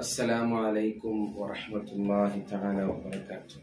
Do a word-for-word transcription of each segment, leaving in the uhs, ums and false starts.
السلام عليكم ورحمة الله تعالى وبركاته.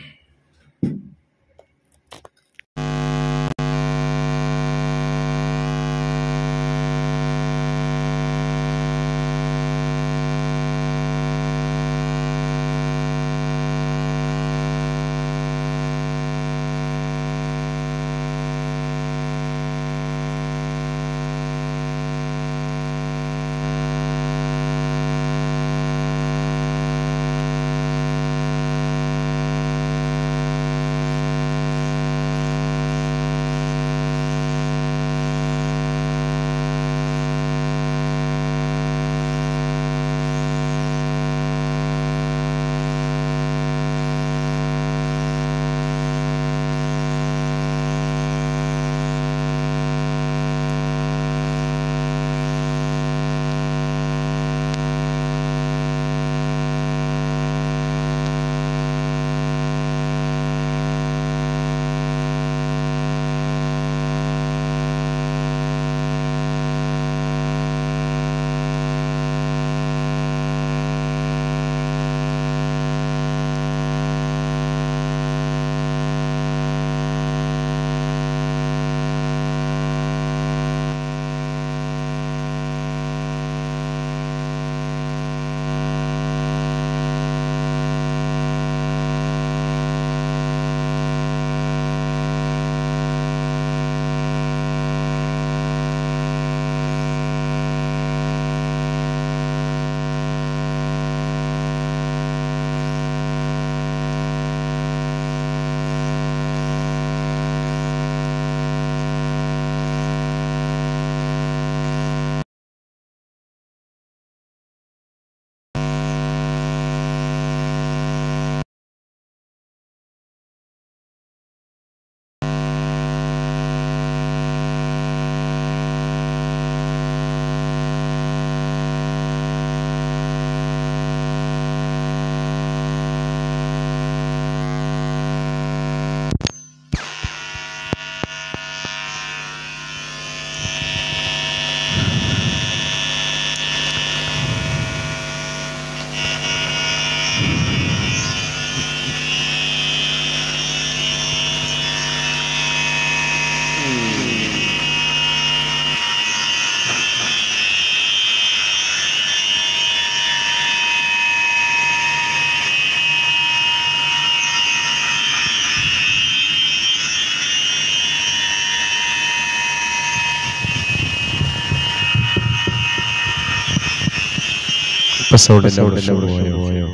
Episode Hello,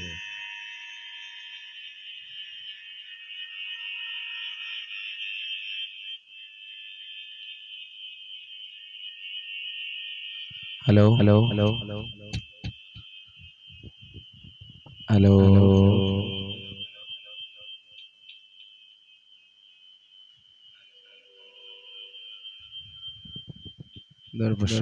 hello, hello, hello. There was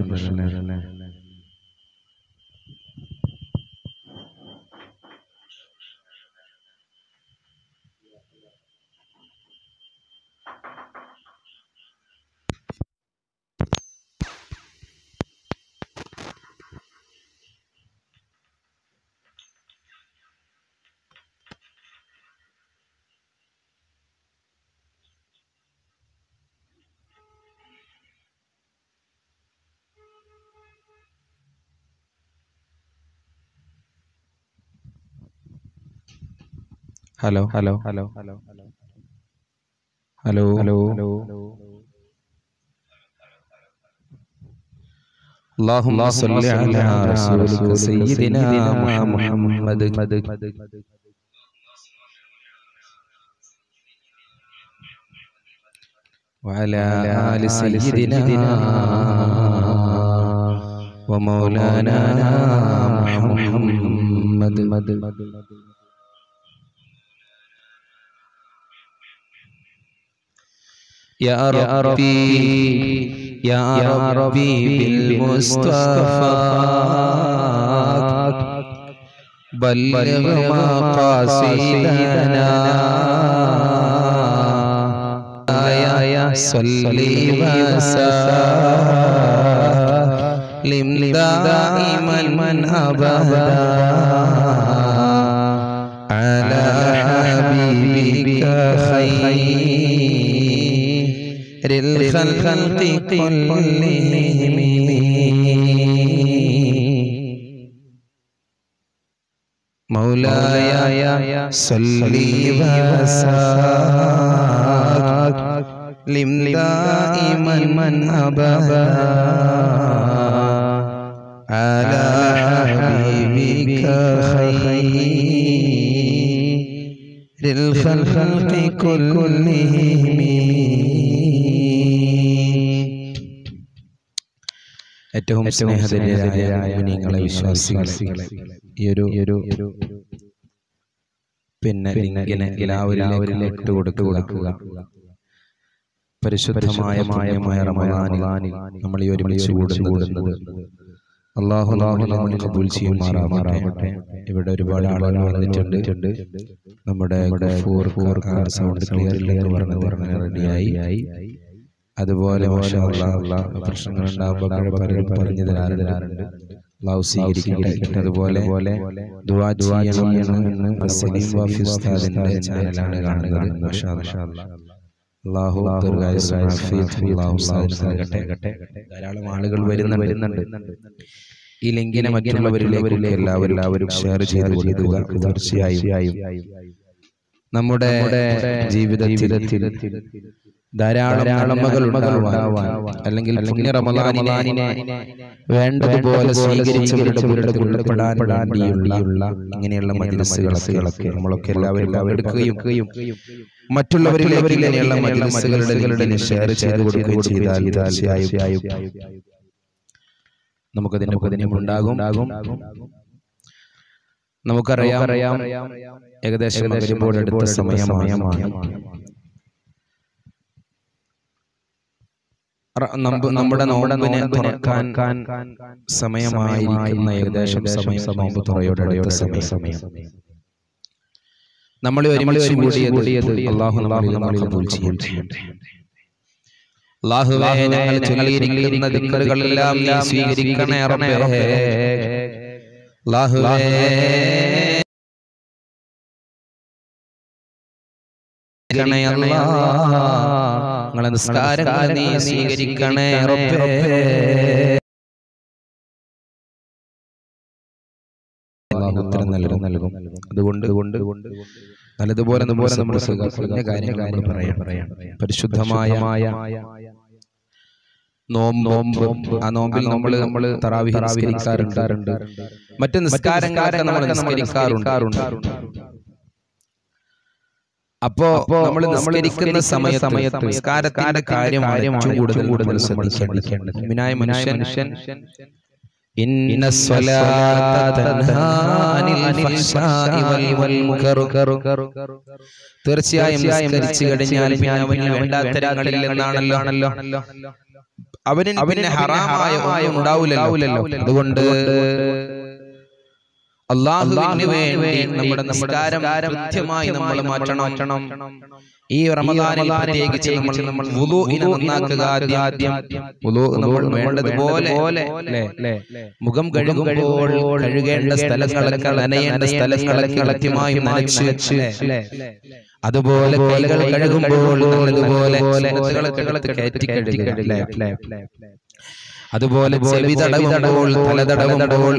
Hello, hello, hello, hello, hello, hello. اللهم صل على رسولك سيدنا محمد وعلى آل سيدنا ومولانا محمد. يا ربي يا ربي بالمصطفى بلغ مقاصدنا يا صل وسلم لم دائما من أبدا على حبيبك خير الخلق كلهم مولاي صل وسلم دائما من أبدا على حبيبك خير الخلق كلهم. ഏറ്റവും സ്നേഹധന്യരായ മുഅ്മിനീങ്ങളെ വിശ്വാസികളെ ഈ ഒരു പിന്നെ ഇങ്ങനെ എല്ലാവരിലേക്ക് കൊടുക്കുക പരിശുദ്ധമായ പുണ്യമായ റമളാനിൽ നമ്മൾ ഈ ഒരുമിച്ച് കൂടുന്നത് അല്ലാഹു നമ്മെ കബൂൽ ചെയ്യുമാറാകട്ടെ. ഇവിടെ ഒരുപാട് ആളുകൾ വന്നിട്ടുണ്ട്. നമ്മുടെ ഗഫൂർ സൗണ്ട് ക്ലിയർ ഇല്ലെന്ന് പറഞ്ഞ് റെഡിയായി. അതുപോലെ പ്രശ്നങ്ങൾ ഉണ്ടാകുമ്പോൾ പലരും പറഞ്ഞു തരാറുണ്ട്. അല്ലാഹു സ്വീകരിക്കട്ടെ. അതുപോലെ ദുആ ചെയ്യണമെന്ന് സലീം വാഫി ഉസ്താദിന്റെ ചാനലാണ് കാണുന്നത്. മാഷാ അല്ലാഹ്. അല്ലാഹു ദീർഘായുസ്സും ആഫിയത്തും അല്ലാഹു ഉസ്താദിന് നൽകട്ടെ. ധാരാളം ആളുകൾ വരുന്നുണ്ട്. ഈ ലിങ്കിനെ മറ്റുള്ളവരിലേക്ക് എല്ലാവരും ഷെയർ ചെയ്ത് കൊടുക്കുക. തീർച്ചയായും നമ്മുടെ ജീവിതത്തിൽ ധാരാളം നന്മകൾ ഉണ്ടാവാൻ അല്ലെങ്കിൽ പുണ്യ റമളാനിനെ വേണ്ടതുപോലെ സ്വീകരിച്ചവരുടെ ഉൾപ്പെടാൻ വേണ്ടിയുള്ള ഇങ്ങനെയുള്ള മജ്‌ലിസുകളൊക്കെ നമ്മളൊക്കെ എല്ലാവരും പങ്കെടുക്കുകയും മറ്റുള്ളവരിലേക്ക് ഇങ്ങനെയുള്ള മജ്‌ലിസുകളുടെ ലിങ്ക് ഷെയർ ചെയ്ത് കൊടുക്കുകയും ചെയ്താൽ തീർച്ചയായും നമുക്കതിന്റെ ഉപകാരം ഉണ്ടാകും. നമുക്കറിയാം ഏകദേശം മഗ്‌രിബോട് അടുത്ത സമയമാണ്. നമ്മുടെ നോമ്പിനെ തുറക്കാൻ സമയമായിരിക്കുന്ന ഏകദേശം സമയം നോമ്പ് തുറയോടെ അടുത്ത സമയം നമ്മൾ ഒരുമിച്ച് കൂടിയത് അല്ലാഹു നമ്മളെ കബൂൽ ചെയ്യട്ടെ. അല്ലാഹുവേ, ഞങ്ങൾ ചൊല്ലിയിരിക്കുന്ന ദിക്റുകളെല്ലാം നീ സ്വീകരിക്കണേ റബ്ബേ. അല്ലാഹുവേ, ഞങ്ങളെ നിസ്കാരങ്ങൾ നീ സ്വീകരിക്കണേ റബ്ബേ. ഉത്തരം നൽകും. അതുകൊണ്ട് നല്ലതുപോലെ നമ്മൾ കാര്യങ്ങൾ പറയാം. പരിശുദ്ധമായ നോമ്പ്, ആ നോമ്പിൽ നമ്മൾ നമ്മൾ തറാവീഹ് നിസ്കരിക്കാറുണ്ട്. മറ്റ് നിസ്കാരങ്ങളൊക്കെ നമ്മൾ നിസ്കരിക്കാറുണ്ട്. അപ്പോ നമ്മൾ നിസ്കരിക്കുന്ന സമയത്ത് നിസ്കാരത്തിന്റെ കാര്യം ഏറ്റവും കൂടുതൽ കൂടുതൽ ശ്രദ്ധിക്കേണ്ടത് മുഅ്മിനായ മനുഷ്യൻ ഇന്ന സ്വലാത്ത തൻഹാ അനിൽ ഫഹ്ശാഇ വൽ മുൻകർ. തീർച്ചയായും നിസ്കരിച്ചു കഴിഞ്ഞാൽ പിന്നെ അവന് വേണ്ടാത്ത കാര്യങ്ങളിൽ നിന്നാണല്ലോ അവന് പിന്നെ ഹറാമായ ഒന്നും ഉണ്ടാവില്ലല്ലോ. അതുകൊണ്ട് അല്ലാഹുവിന് വേണ്ടി നമ്മുടെ നിസ്കാരം കൃത്യമായി നമ്മൾ മാറ്റണം. ഈ റമദാനിൽ പ്രത്യേകിച്ച് നമ്മൾ വുളൂഇനെ നന്നാക്കുക. ആദ്യം വുളൂ നമ്മൾ വേണ്ടതുപോലെ മുഖം കഴുകുമ്പോൾ കഴുകേണ്ട സ്ഥലങ്ങളൊക്കെ നനയേണ്ട സ്ഥലങ്ങളൊക്കെ കൃത്യമായി നനച്ച് വെച്ച്, അതുപോലെ കൈകൾ കഴുകുമ്പോൾ നല്ലതുപോലെ കയറ്റി കഴുകുക. അതുപോലെ ചെവി തടവുമ്പോൾ തല തടവുമ്പോൾ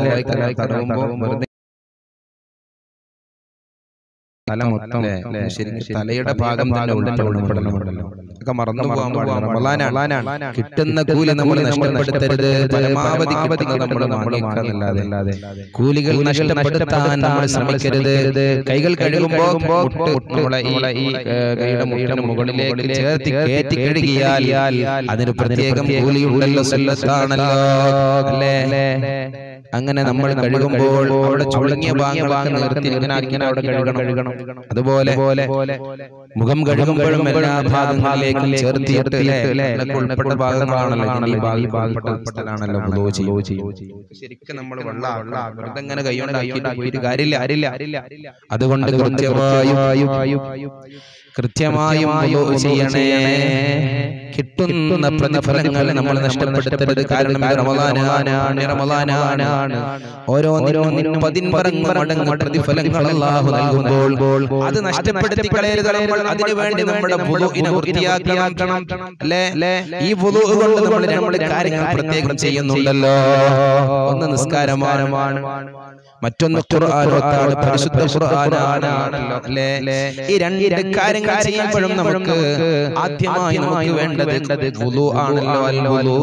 തല മൊത്തം ശരിക്കും തലയുടെ ഭാഗം തന്നെ ഉൾപ്പെടണമല്ലോ. ഒക്കെ മറന്നു പോകാൻ പാടില്ല. കിട്ടുന്ന കൂലി നമ്മൾ നഷ്ടപ്പെടുത്തരുത്. പരമാവധി നമ്മൾ വാങ്ങിക്കാന്നല്ലാതെ കൂലികൾ നഷ്ടപ്പെടുത്താൻ നമ്മൾ ശ്രമിക്കരുത്. കൈകൾ കഴുകുമ്പോൾ നമ്മളെ ഈ കൈയുടെ മുട്ടിന് മുകളിലേക്ക് ചേർത്ത് കയറ്റി കഴുകിയാൽ അതിന് പ്രത്യേകം കൂലിയുണ്ടല്ലോ, സുന്നത്താണല്ലോ അല്ലേ? അങ്ങനെ നമ്മൾ കഴുകുമ്പോൾ അവിടെ ചുളുങ്ങിയ ഭാഗങ്ങളൊക്കെ നിർത്തി ഇങ്ങനെ അവിടെ കഴുകണം. അതുപോലെ മുഖം കഴുകുമ്പോഴും എല്ലാ ഭാഗങ്ങളിലേക്കും ചേർത്തിയിട്ട് ഉൾപ്പെട്ട ഭാഗങ്ങളാണല്ലോ ഈ ഭാഗത്താണല്ലോ വുളൂ ചെയ്യും. ശരിക്കും നമ്മൾ വെള്ളം വെറുതെ ഇങ്ങനെ കൈകൊണ്ടാക്കിയിട്ട് പോയിട്ട് കാര്യമില്ല. അതുകൊണ്ട് കൃത്യമായും കൃത്യമായും വുളൂ ചെയ്യണേ. കിട്ടുന്ന പ്രതിഫലങ്ങൾ നമ്മൾ നഷ്ടപ്പെടുത്തരുത്. കാരണം ഇത് റമളാനാണ്, റമളാനാണ്. ഓരോന്നിനും പതിന്മടങ്ങ് മടങ്ങ് പ്രതിഫലങ്ങൾ അല്ലാഹു നൽകുമ്പോൾ അത് നഷ്ടപ്പെടുത്തി കളയരുത്. നമ്മൾ അതിനു വേണ്ടി നമ്മുടെ വുളൂഇനെ വൃത്തിയാക്കണം. അല്ലേ? ഈ വുളൂ കൊണ്ട് നമ്മൾ രണ്ട് കാര്യങ്ങൾ പ്രത്യേകം ചെയ്യുന്നുണ്ടല്ലോ. ഒന്ന് നിസ്കാരമാണ്, മറ്റൊന്ന് ഖുർആനാണ്, പരിശുദ്ധ ഖുർആനാണല്ലോ. അല്ലേ? ഈ രണ്ട് കാര്യങ്ങൾ ചെയ്യുമ്പോഴും നമുക്ക് ആദ്യമായി നമുക്ക് വേണ്ടത് വുളൂ ആണല്ലോ. അൽ വുളൂ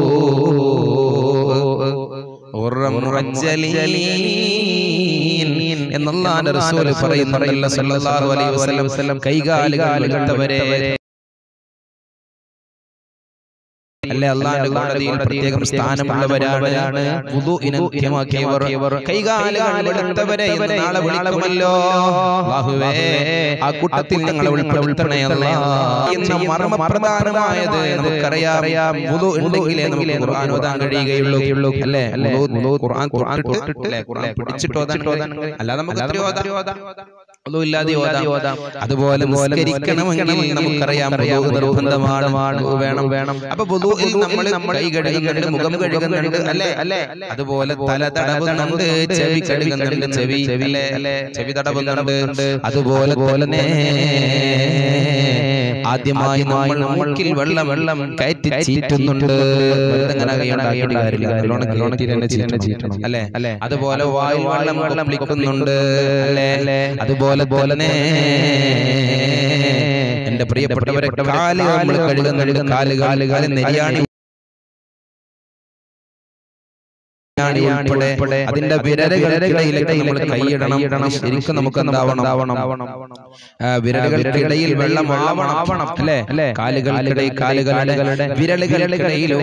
എന്നല്ലാഹുവിന്റെ റസൂൽ പറയുന്നുണ്ടല്ലോ സല്ലല്ലാഹു അലൈഹി വസല്ലം, കൈകാലുകൾ എടുത്തവരെ അല്ലെ അല്ലാഹുവിന്റെ കോടതിയിൽ പ്രത്യേകം സ്ഥാനമുള്ളവരാണ് വുളൂഇനെ കൃത്യമാക്കിയവർ. കൈകാലുകൾ എടുത്തവരെ എന്ന് നാളെ വിളിക്കുമല്ലോ. അല്ലാഹുവേ, ആ കൂട്ടത്തിൽ ഞങ്ങളെ ഉൾപ്പെടുത്തണേ അല്ലാഹ്. എന്ന മർമ്മപ്രധാനമായത് നമുക്കറിയാം. വുളൂ ഉണ്ടെങ്കിലേ നമുക്ക് ഖുർആൻ ഓതാൻ കഴിയുകയുള്ളൂ. അല്ലേ? വുളൂ ഖുർആൻ തൊട്ടിട്ട് അല്ലേ, ഖുർആൻ പിടിച്ചിട്ട് ഓതാൻ, അല്ലാതെ നമുക്ക് എത്രയോ ഓതാം, വുളൂ ഇല്ലാതെ ഓതാം. അതുപോലെ നിസ്കരിക്കണമെങ്കിൽ നമുക്കറിയാം വുളൂ നിർബന്ധമാണ്, വേണം വേണം. അപ്പൊ വുളൂഇൽ നമ്മൾ കൈ കഴുകുന്നുണ്ട്, മുഖം കഴുകുന്നുണ്ട്, അല്ലേ? അതുപോലെ തല തടവുന്നുണ്ട്, ചെവി കഴുകുന്നുണ്ട്, ചെവി അല്ലേ, ചെവി തടവുന്നുണ്ട്. അതുപോലെ തന്നെ ആദ്യമായി നമ്മൾ മൂക്കിൽ വെള്ളം വെള്ളം കയറ്റി ചീറ്റുന്നുണ്ട്. അല്ലെ? അതുപോലെ വായിൽ വെള്ളം വെള്ളം വിളിക്കുന്നുണ്ട്. അല്ലേ? അതുപോലെ തന്നെ എന്റെ പ്രിയപ്പെട്ടവരെ കാല് നമ്മൾ കഴുകുന്നുണ്ട്. കാല് കാല് കാല് നെരിയാണി ഉൾപ്പെടെ അതിന്റെ വിരലുകൾക്കിടയിലൊക്കെ നമ്മൾ കൈയിടണം. ശരിക്കും നമുക്ക് എന്താവണം, വിരലുകൾക്കിടയിൽ വെള്ളം ആവണം. അല്ലേ? കാലുകൾക്കിടയിൽ കാലുകളുടെ വിരലുകൾക്കിടയിൽ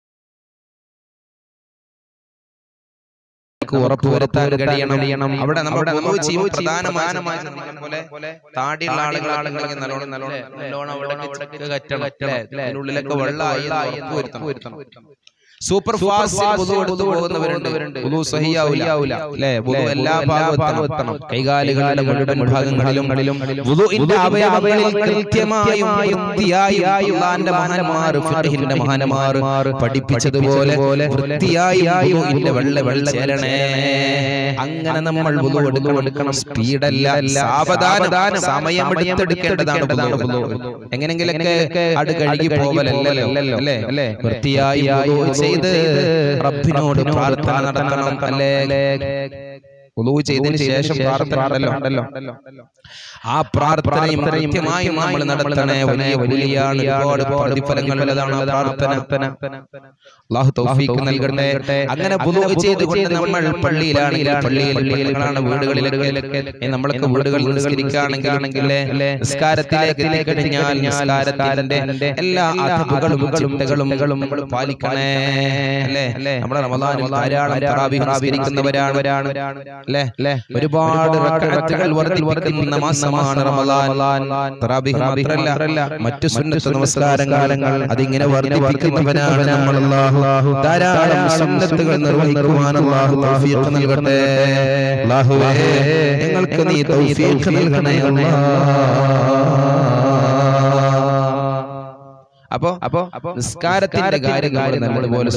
ഉറപ്പുവരുത്താൻ കഴിയണം. അവിടെ നമ്മുടെ പ്രധാനമായ താടിയുള്ള ആളുകളാണെങ്കിൽ നല്ലോണം നല്ലോണം നല്ലോണം അവിടെ കറ്റണം. അതിനുള്ളിലൊക്കെ വെള്ളമായി ഉറപ്പുവരുത്തണം. സൂപ്പർ ഫാസ്റ്റ് വുളൂ എടുത്തു പോകുന്നവരുണ്ട്. വുളൂ സഹിയാവില്ല. അല്ലേ? വുളൂ എല്ലാ ഭാഗത്തും എത്തണം. കൈകാലുകളുടെ മുഴുവൻ ഭാഗങ്ങളിലും വുളൂഇന്റെ അവയവങ്ങളിൽ കൃത്യമായും വൃത്തിയായും അല്ലാഹുവിന്റെ മഹാന്മാർ, ഫിഖഹിന്റെ മഹാന്മാർ പഠിപ്പിച്ചതുപോലെ വൃത്തിയായും വുളൂഇന്റെ വെള്ള വെള്ള ചേരണേ. അങ്ങനെ നമ്മൾ വുളൂ എടുക്കണം. സ്പീഡല്ല, സാവധാനം സമയം എടുത്തെടുക്കേണ്ടതാണ് വുളൂ. എങ്ങനെങ്കിലൊക്കെ അത് കഴുകി പോവലല്ലോ. അല്ലേ? വൃത്തിയായി വുളൂ ചെയ്ത് റബ്ബിനോട് പ്രാർത്ഥന നടത്തണം. അല്ലേ? വുളൂ ചെയ്തതിന് ശേഷം പ്രാർത്ഥന ഉണ്ടല്ലോ. ആ പ്രാർത്ഥനയും കൃത്യമായും നമ്മൾ നടത്തണേ. വലിയ വലിയാണ്, ഒരുപാട് പ്രതിഫലങ്ങൾ ഉള്ളതാണ് പ്രാർത്ഥന. അല്ലാഹു തൗഫീഖ് നൽകട്ടെ. അങ്ങനെ വുളൂ ചെയ്തുകൊണ്ട് നമ്മൾ പള്ളിയിലാണെങ്കിൽ പള്ളിയിലാണ്, വീടുകളിലൊക്കെ നമ്മളൊക്കെ വീടുകളിൽ നിസ്കരിക്കുകയാണെങ്കിൽ നിസ്കാരത്തിലേക്ക് എത്തിക്കഴിഞ്ഞാൽ നിസ്കാരത്തിന്റെ എല്ലാ അദബുകളും ചിട്ടകളും നമ്മൾ പാലിക്കണേ. അല്ലേ? നമ്മുടെ റമളാനിൽ ധാരാളം തറാവീഹ് നിസ്കരിക്കുന്നവരാണ്. അല്ലേ? ഒരുപാട് റക്അത്തുകൾ വർദ്ധിപ്പിക്കുന്ന മാസമാണ് റമളാൻ. തറാവീഹ് മാത്രമല്ല, മറ്റു സുന്നത്ത് നമസ്കാരങ്ങൾ അതിങ്ങനെ വർദ്ധിപ്പിക്കുന്നവനാണ് നമ്മൾ. അല്ലാഹു ധാരാളം സുന്നത്തുകൾ നിർവഹിക്കുവാൻ അല്ലാഹു തൗഫീഖ് നൽകട്ടെ. അല്ലാഹുവേ, ഞങ്ങൾക്ക് നീ തൗഫീഖ് നൽകണേ അല്ലാഹ്. അപ്പോ അപ്പോ നിസ്കാരത്തിന്റെ കാര്യങ്ങൾ നല്ലതുപോലെ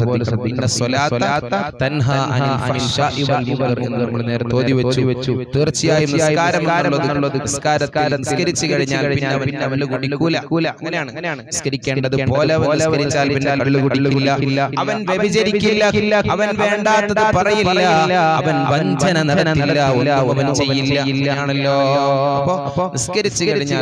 നമ്മൾ നേരത്തെ ഓതി വെച്ചു. തീർച്ചയായും നിസ്കാരം നിസ്കരിച്ചു കഴിഞ്ഞാൽ പിന്നെ അവൻ കള്ളു കുടിക്കൂല. അങ്ങനെയാണ് നിസ്കരിക്കേണ്ടത് പോലെ നിസ്കരിച്ചാൽ പിന്നെ കള്ളു കുടിക്കില്ല, അവൻ വ്യഭിചരിക്കില്ല, അവൻ വേണ്ടാത്തത് പറയില്ല, അവൻ വഞ്ചന നടത്തില്ല, അവൻ ചെയ്യില്ല ആണല്ലോ. അപ്പോ നിസ്കരിച്ചു കഴിഞ്ഞാൽ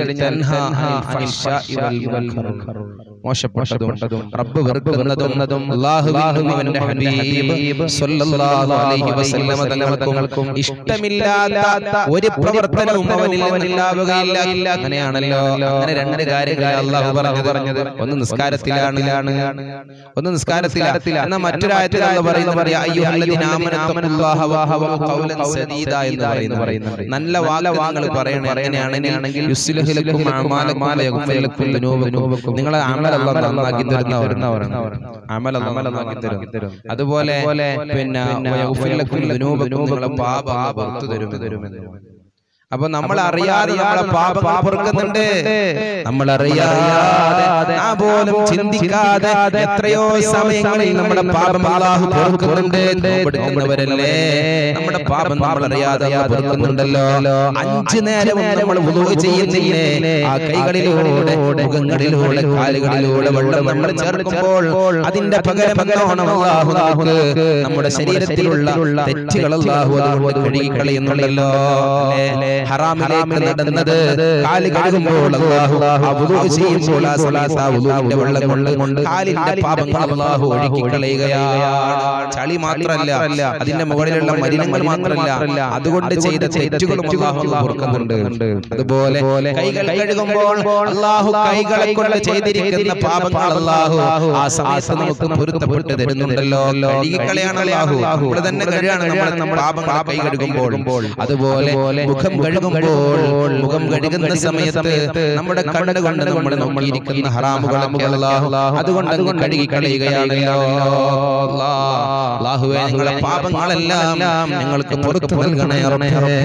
മോശപ്പെട്ടതും റബ്ബ് വെറുക്കുന്നതും അല്ലാഹുവിനും അവന്റെ ഹബീബ് സ്വല്ലല്ലാഹു അലൈഹി വസല്ലമ തങ്ങൾക്കും ഇഷ്ടമില്ലാത്ത ഒരു പ്രവർത്തനവും അവനിൽ ഉണ്ടാവുകയില്ല. അങ്ങനെയാണല്ലോ. അങ്ങനെ രണ്ട് കാര്യങ്ങൾ അല്ലാഹു പറഞ്ഞത്. ഒന്ന് നിസ്കാരത്തിലാണ്, ഒന്ന് നിസ്കാരത്തിലാണ്. എന്നാൽ മറ്റൊരായത്തിൽ അല്ലാഹു പറയുന്നത് യാ അയ്യുഹല്ലദീന ആമനത്തുല്ലാഹ ഖൗലൻ സദീദ എന്ന് പറയുന്നുണ്ട്. നല്ല വാക്കുകൾ പറയണം. എങ്ങനെയാണെങ്കിൽ യുസ്ലിഹു ലക്കും അഅമാലക്കും വയഗ്ഫിർ ലക്കും ദുനൂബക്കും. നിങ്ങളെ അമൽ അല്ലാഹു നന്നാക്കി തരുന്നവരാണ്. അമൽ അല്ലാഹു നന്നാക്കി തരും. അതുപോലെ പിന്നെ വയഗ്ഫിർ ലക്കും ദുനൂബക്കും, നിങ്ങളെ പാപം പുറത്തു തരും. അപ്പൊ നമ്മൾ അറിയാതെ നമ്മളെ പാപങ്ങൾ പൊറുക്കുന്നുണ്ട്. നമ്മൾ അറിയാതെ ആ പോലും ചിന്തിക്കാതെ എത്രയോ സമയങ്ങളിൽ നമ്മുടെ പാപം അല്ലാഹു പൊറുക്കുന്നുണ്ട്. നോമ്പെടുക്കുന്നവരല്ലേ നമ്മുടെ പാപം നമ്മൾ അറിയാതെ പൊറുക്കുന്നുണ്ടല്ലോ. അഞ്ചു നേരം നമ്മൾ വുളൂ ചെയ്യുന്നില്ലേ? ആ കൈകളിലൂടെ, മുഖങ്ങളിലൂടെ, കാലുകളിലൂടെ വെള്ളം നമ്മൾ ചേർക്കുമ്പോൾ അതിന്റെ പകരം എന്നോണം അല്ലാഹു നമുക്ക് നമ്മുടെ ശരീരത്തിലുള്ള തെറ്റുകൾ അല്ലാഹു അതുകൊണ്ട് കഴുകി കളയുന്നുണ്ടല്ലോ. ഹറാമിലേക്ക് നടന്നത് കാല് കഴുകുമ്പോൾ അല്ലാഹു വുളൂ ചെയ്യുമ്പോൾ ആ സലാസ വുളൂവിന്റെ വെള്ളം കൊണ്ട് കാലിന്റെ പാപങ്ങൾ അല്ലാഹു ഒഴുക്കി കളയുകയാണ്. ചളി മാത്രമല്ല, അതിന്റെ മുകളിലുള്ള മലിനങ്ങൾ മാത്രമല്ല, അതുകൊണ്ട് ചെയ്ത തെറ്റുകളും അല്ലാഹു പൊറുക്കുന്നുണ്ട്. അതുപോലെ കൈകൾ കഴുകുമ്പോൾ അല്ലാഹു കൈകളെ കൊണ്ട് ചെയ്തിരിക്കുന്ന പാപങ്ങൾ അല്ലാഹു ആ സമയത്ത് നമുക്ക് പൊരുത്തപ്പെട്ട് തരുന്നുണ്ടല്ലോ. കഴുകിക്കളയാണ് അല്ലാഹു. ഇവിടെ തന്നെ കഴിയാണ് നമ്മൾ പാപങ്ങൾ കൈ കഴുകുമ്പോൾ. അതുപോലെ മുഖം കഴുകുമ്പോൾ, മുഖം കഴുകുന്ന സമയത്ത് നമ്മുടെ കണ്ണ് കൊണ്ട് നമ്മൾ നോക്കിയിരിക്കുന്ന ഹറാമുകളൊക്കെ അല്ലാഹു അതുകൊണ്ട് അങ്ങ് കഴുകി കളയുകയാണല്ലോ. അല്ലാഹുവേ, ഞങ്ങളുടെ പാപങ്ങളെല്ലാം ഞങ്ങൾക്ക് പുറത്തു നൽകണേ റബ്ബേ.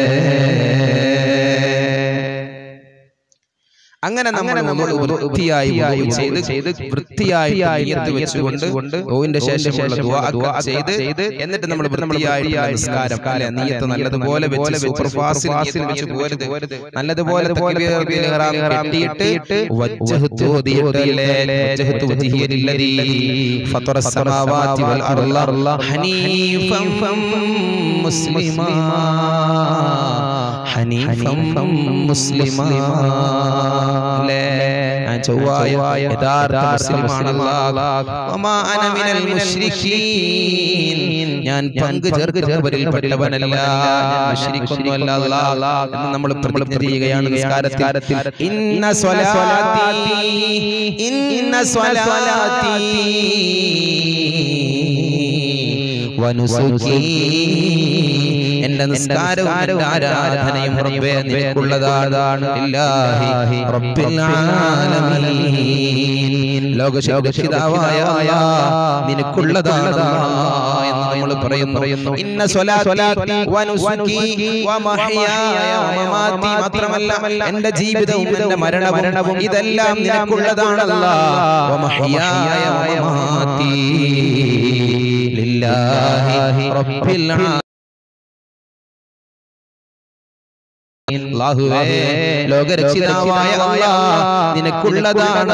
അങ്ങനെ നമ്മൾ വൃത്തിയായി ചെയ്ത് വൃത്തിയായി നിയ്യത്ത് വെച്ചുകൊണ്ട് ഓവിന്റെ ശേഷമുള്ള ദുആ ചെയ്ത് എന്നിട്ട് നമ്മൾ വൃത്തിയായി നമസ്കാരം നിയ്യത്ത് നല്ലതുപോലെ വെച്ച് സൂപ്പർ ഫാസ്റ്റ് നിയ്യത്ത് വെച്ച് പോരുത്. നല്ലതുപോലെ തക്ബീറത്തുൽ ഇഹ്റാം കെട്ടിയിട്ട് വജ്ജഹ്തു വജ്ജഹ്തു വജ്ഹിയ ലില്ലദീ ഫത്തറസ് സമാവാതി വൽ അർള ഹനീഫൻ മുസ്ലിമാ ഹനീഫൻ മുസ്ലിമാ. ചൊവ്വായ യഥാർത്ഥ മുസ്ലിമാണ് ഞാൻ പങ്ക് ചേർക്കുന്നവരിൽ പെട്ടവനല്ല, മുശ്രിക്കൊന്നുമല്ല എന്ന് നമ്മൾ പ്രതിജ്ഞ ചെയ്യുകയാണ് നിസ്കാരത്തിൽ. ഇന്ന സ്വലാത്തി ഇന്ന സ്വലാത്തി വനുസുകി, എന്റെ നിസ്കാരവും എന്റെ ആരാധനയും റബ്ബേ നിനക്കുള്ളതാണ്. ഇല്ലാഹി റബ്ബിൽ ആലമീൻ, ലോകരക്ഷിതാവായ അല്ലാഹ് നിനക്കുള്ളതാണ് എന്ന് നമ്മൾ പറയുന്നു. ഇന്ന സ്വലാത്തി വനുസുകി വമഹ്യായ വമമാതി, മാത്രമല്ല എന്റെ ജീവിതവും എന്റെ മരണവും ഇതെല്ലാം നിനക്കുള്ളതാണ് അല്ലാഹ്. വമഹ്യായ വമമാതി ലില്ലാഹി റബ്ബിൽ ആലമീൻ. അല്ലാഹുവേ, ലോകരക്ഷിതാവായ അല്ലാഹ് നിനക്കുള്ളതാണ്.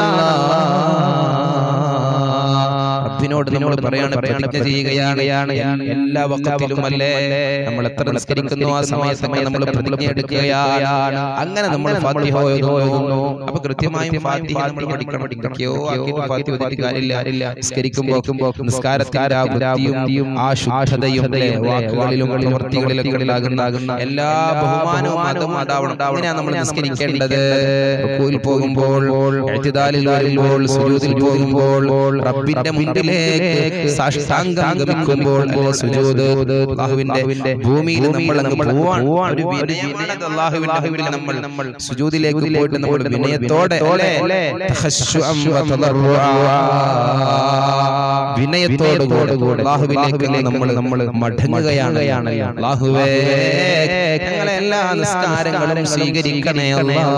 റബ്ബിനോട് നമ്മൾ പറയാണ്, പ്രതിജ്ഞ ചെയ്യുകയാണ്. എല്ലാ വഖത്തിലും അല്ലേ നമ്മൾ എത്ര നിസ്കരിക്കുന്നു ആ സമയത്ത് നമ്മൾ പ്രതിജ്ഞ എടുക്കുകയാണ്. അങ്ങനെ നമ്മൾ ഫാത്തിഹ ഓതുന്നു. അപ്പൊ കൃത്യമായും ഫാത്തിഹ നമ്മൾ പഠിക്കണം. പഠിക്കോ ആക്കിയിട്ട് ഫാത്തിഹ ഓതിയിട്ട് കാര്യമില്ല. നിസ്കരിക്കുമ്പോൾ നിസ്കാരത്തിന്റെ ആ വൃത്തിയും ആ ശുദ്ധതയും വാക്കുകളിലും പ്രവൃത്തികളിലൊക്കെ ഉണ്ടാകുന്ന എല്ലാ ബഹുമാനവും അതും അതാവണം. അങ്ങനെയാണ് നമ്മൾ നിസ്കരിക്കേണ്ടത്. റുകൂഇൽ പോകുമ്പോൾ, ഇഅ്തിദാലിൽ വരുമ്പോൾ, സുജൂദിൽ പോകുമ്പോൾ, റബ്ബിന്റെ മുന്നിൽ സാഷ്ടാംഗം ഗമിക്കുമ്പോൾ, സുജൂദ് അല്ലാഹുവിന്റെ ഭൂമിയിൽ നമ്മൾ അങ്ങ് പോവാൻ ഒരു വിനയമാണ്. അല്ലാഹുവിന്റെ മുന്നിൽ നമ്മൾ സുജൂദിലേക്ക് പോയിട്ട് നമ്മൾ വിനയത്തോടെ വിനയത്തോടുകൂടി അല്ലാഹുവിലേക്ക് നമ്മൾ നമ്മൾ മടങ്ങുകയാണ്. അല്ലാഹുവേ, ഞങ്ങളെ എല്ലാ നിസ്കാരങ്ങളും സ്വീകരിക്കണേ അല്ലാഹ്.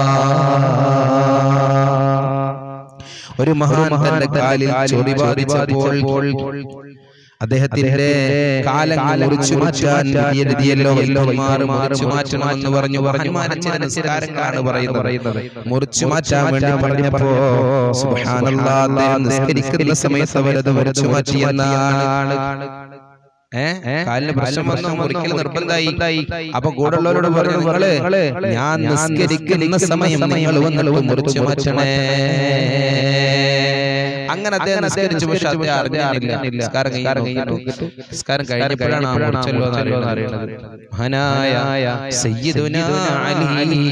ഒരു മഹാൻ തന്റെ കാലിൽ ചൊറി ബാധിച്ചപ്പോൾ അദ്ദേഹത്തിന്റെ കാലം മുറിച്ചു മാറ്റാൻ എഴുതിയല്ലോ, മുറിച്ചു മാറ്റണമെന്ന് പറഞ്ഞു. പറഞ്ഞു നിസ്കാരങ്ങളാണ് പറയുന്നത്. മുറിച്ചു മാറ്റാൻ വേണ്ടി പറഞ്ഞപ്പോ സുബ്ഹാനല്ലാഹ്, അദ്ദേഹം നിസ്കരിക്കുന്ന സമയത്ത് അവരത് മുറിച്ചു മാറ്റിയെന്നാണ്. ഏഹ് കാലിന് പ്രശ്നം വന്നു, ഒരിക്കലും നിർബന്ധമായി. അപ്പൊ കൂടുള്ളവരോട് പറഞ്ഞു, നിങ്ങള് ഞാൻ നിസ്കരിക്കുന്ന സമയം നിങ്ങൾ വന്നിട്ട് മുറിച്ചു മാറ്റണേ. അങ്ങനെ അദ്ദേഹം നിസ്കരിച്ചു. പക്ഷെ അദ്ദേഹം അറിഞ്ഞില്ല. നിസ്കാരം നിസ്കാരം കഴിഞ്ഞപ്പോഴാണ് മുറിച്ചല്ലോ എന്ന് അറിയുന്നത്. മഹാനായ സയ്യിദുനാ അലി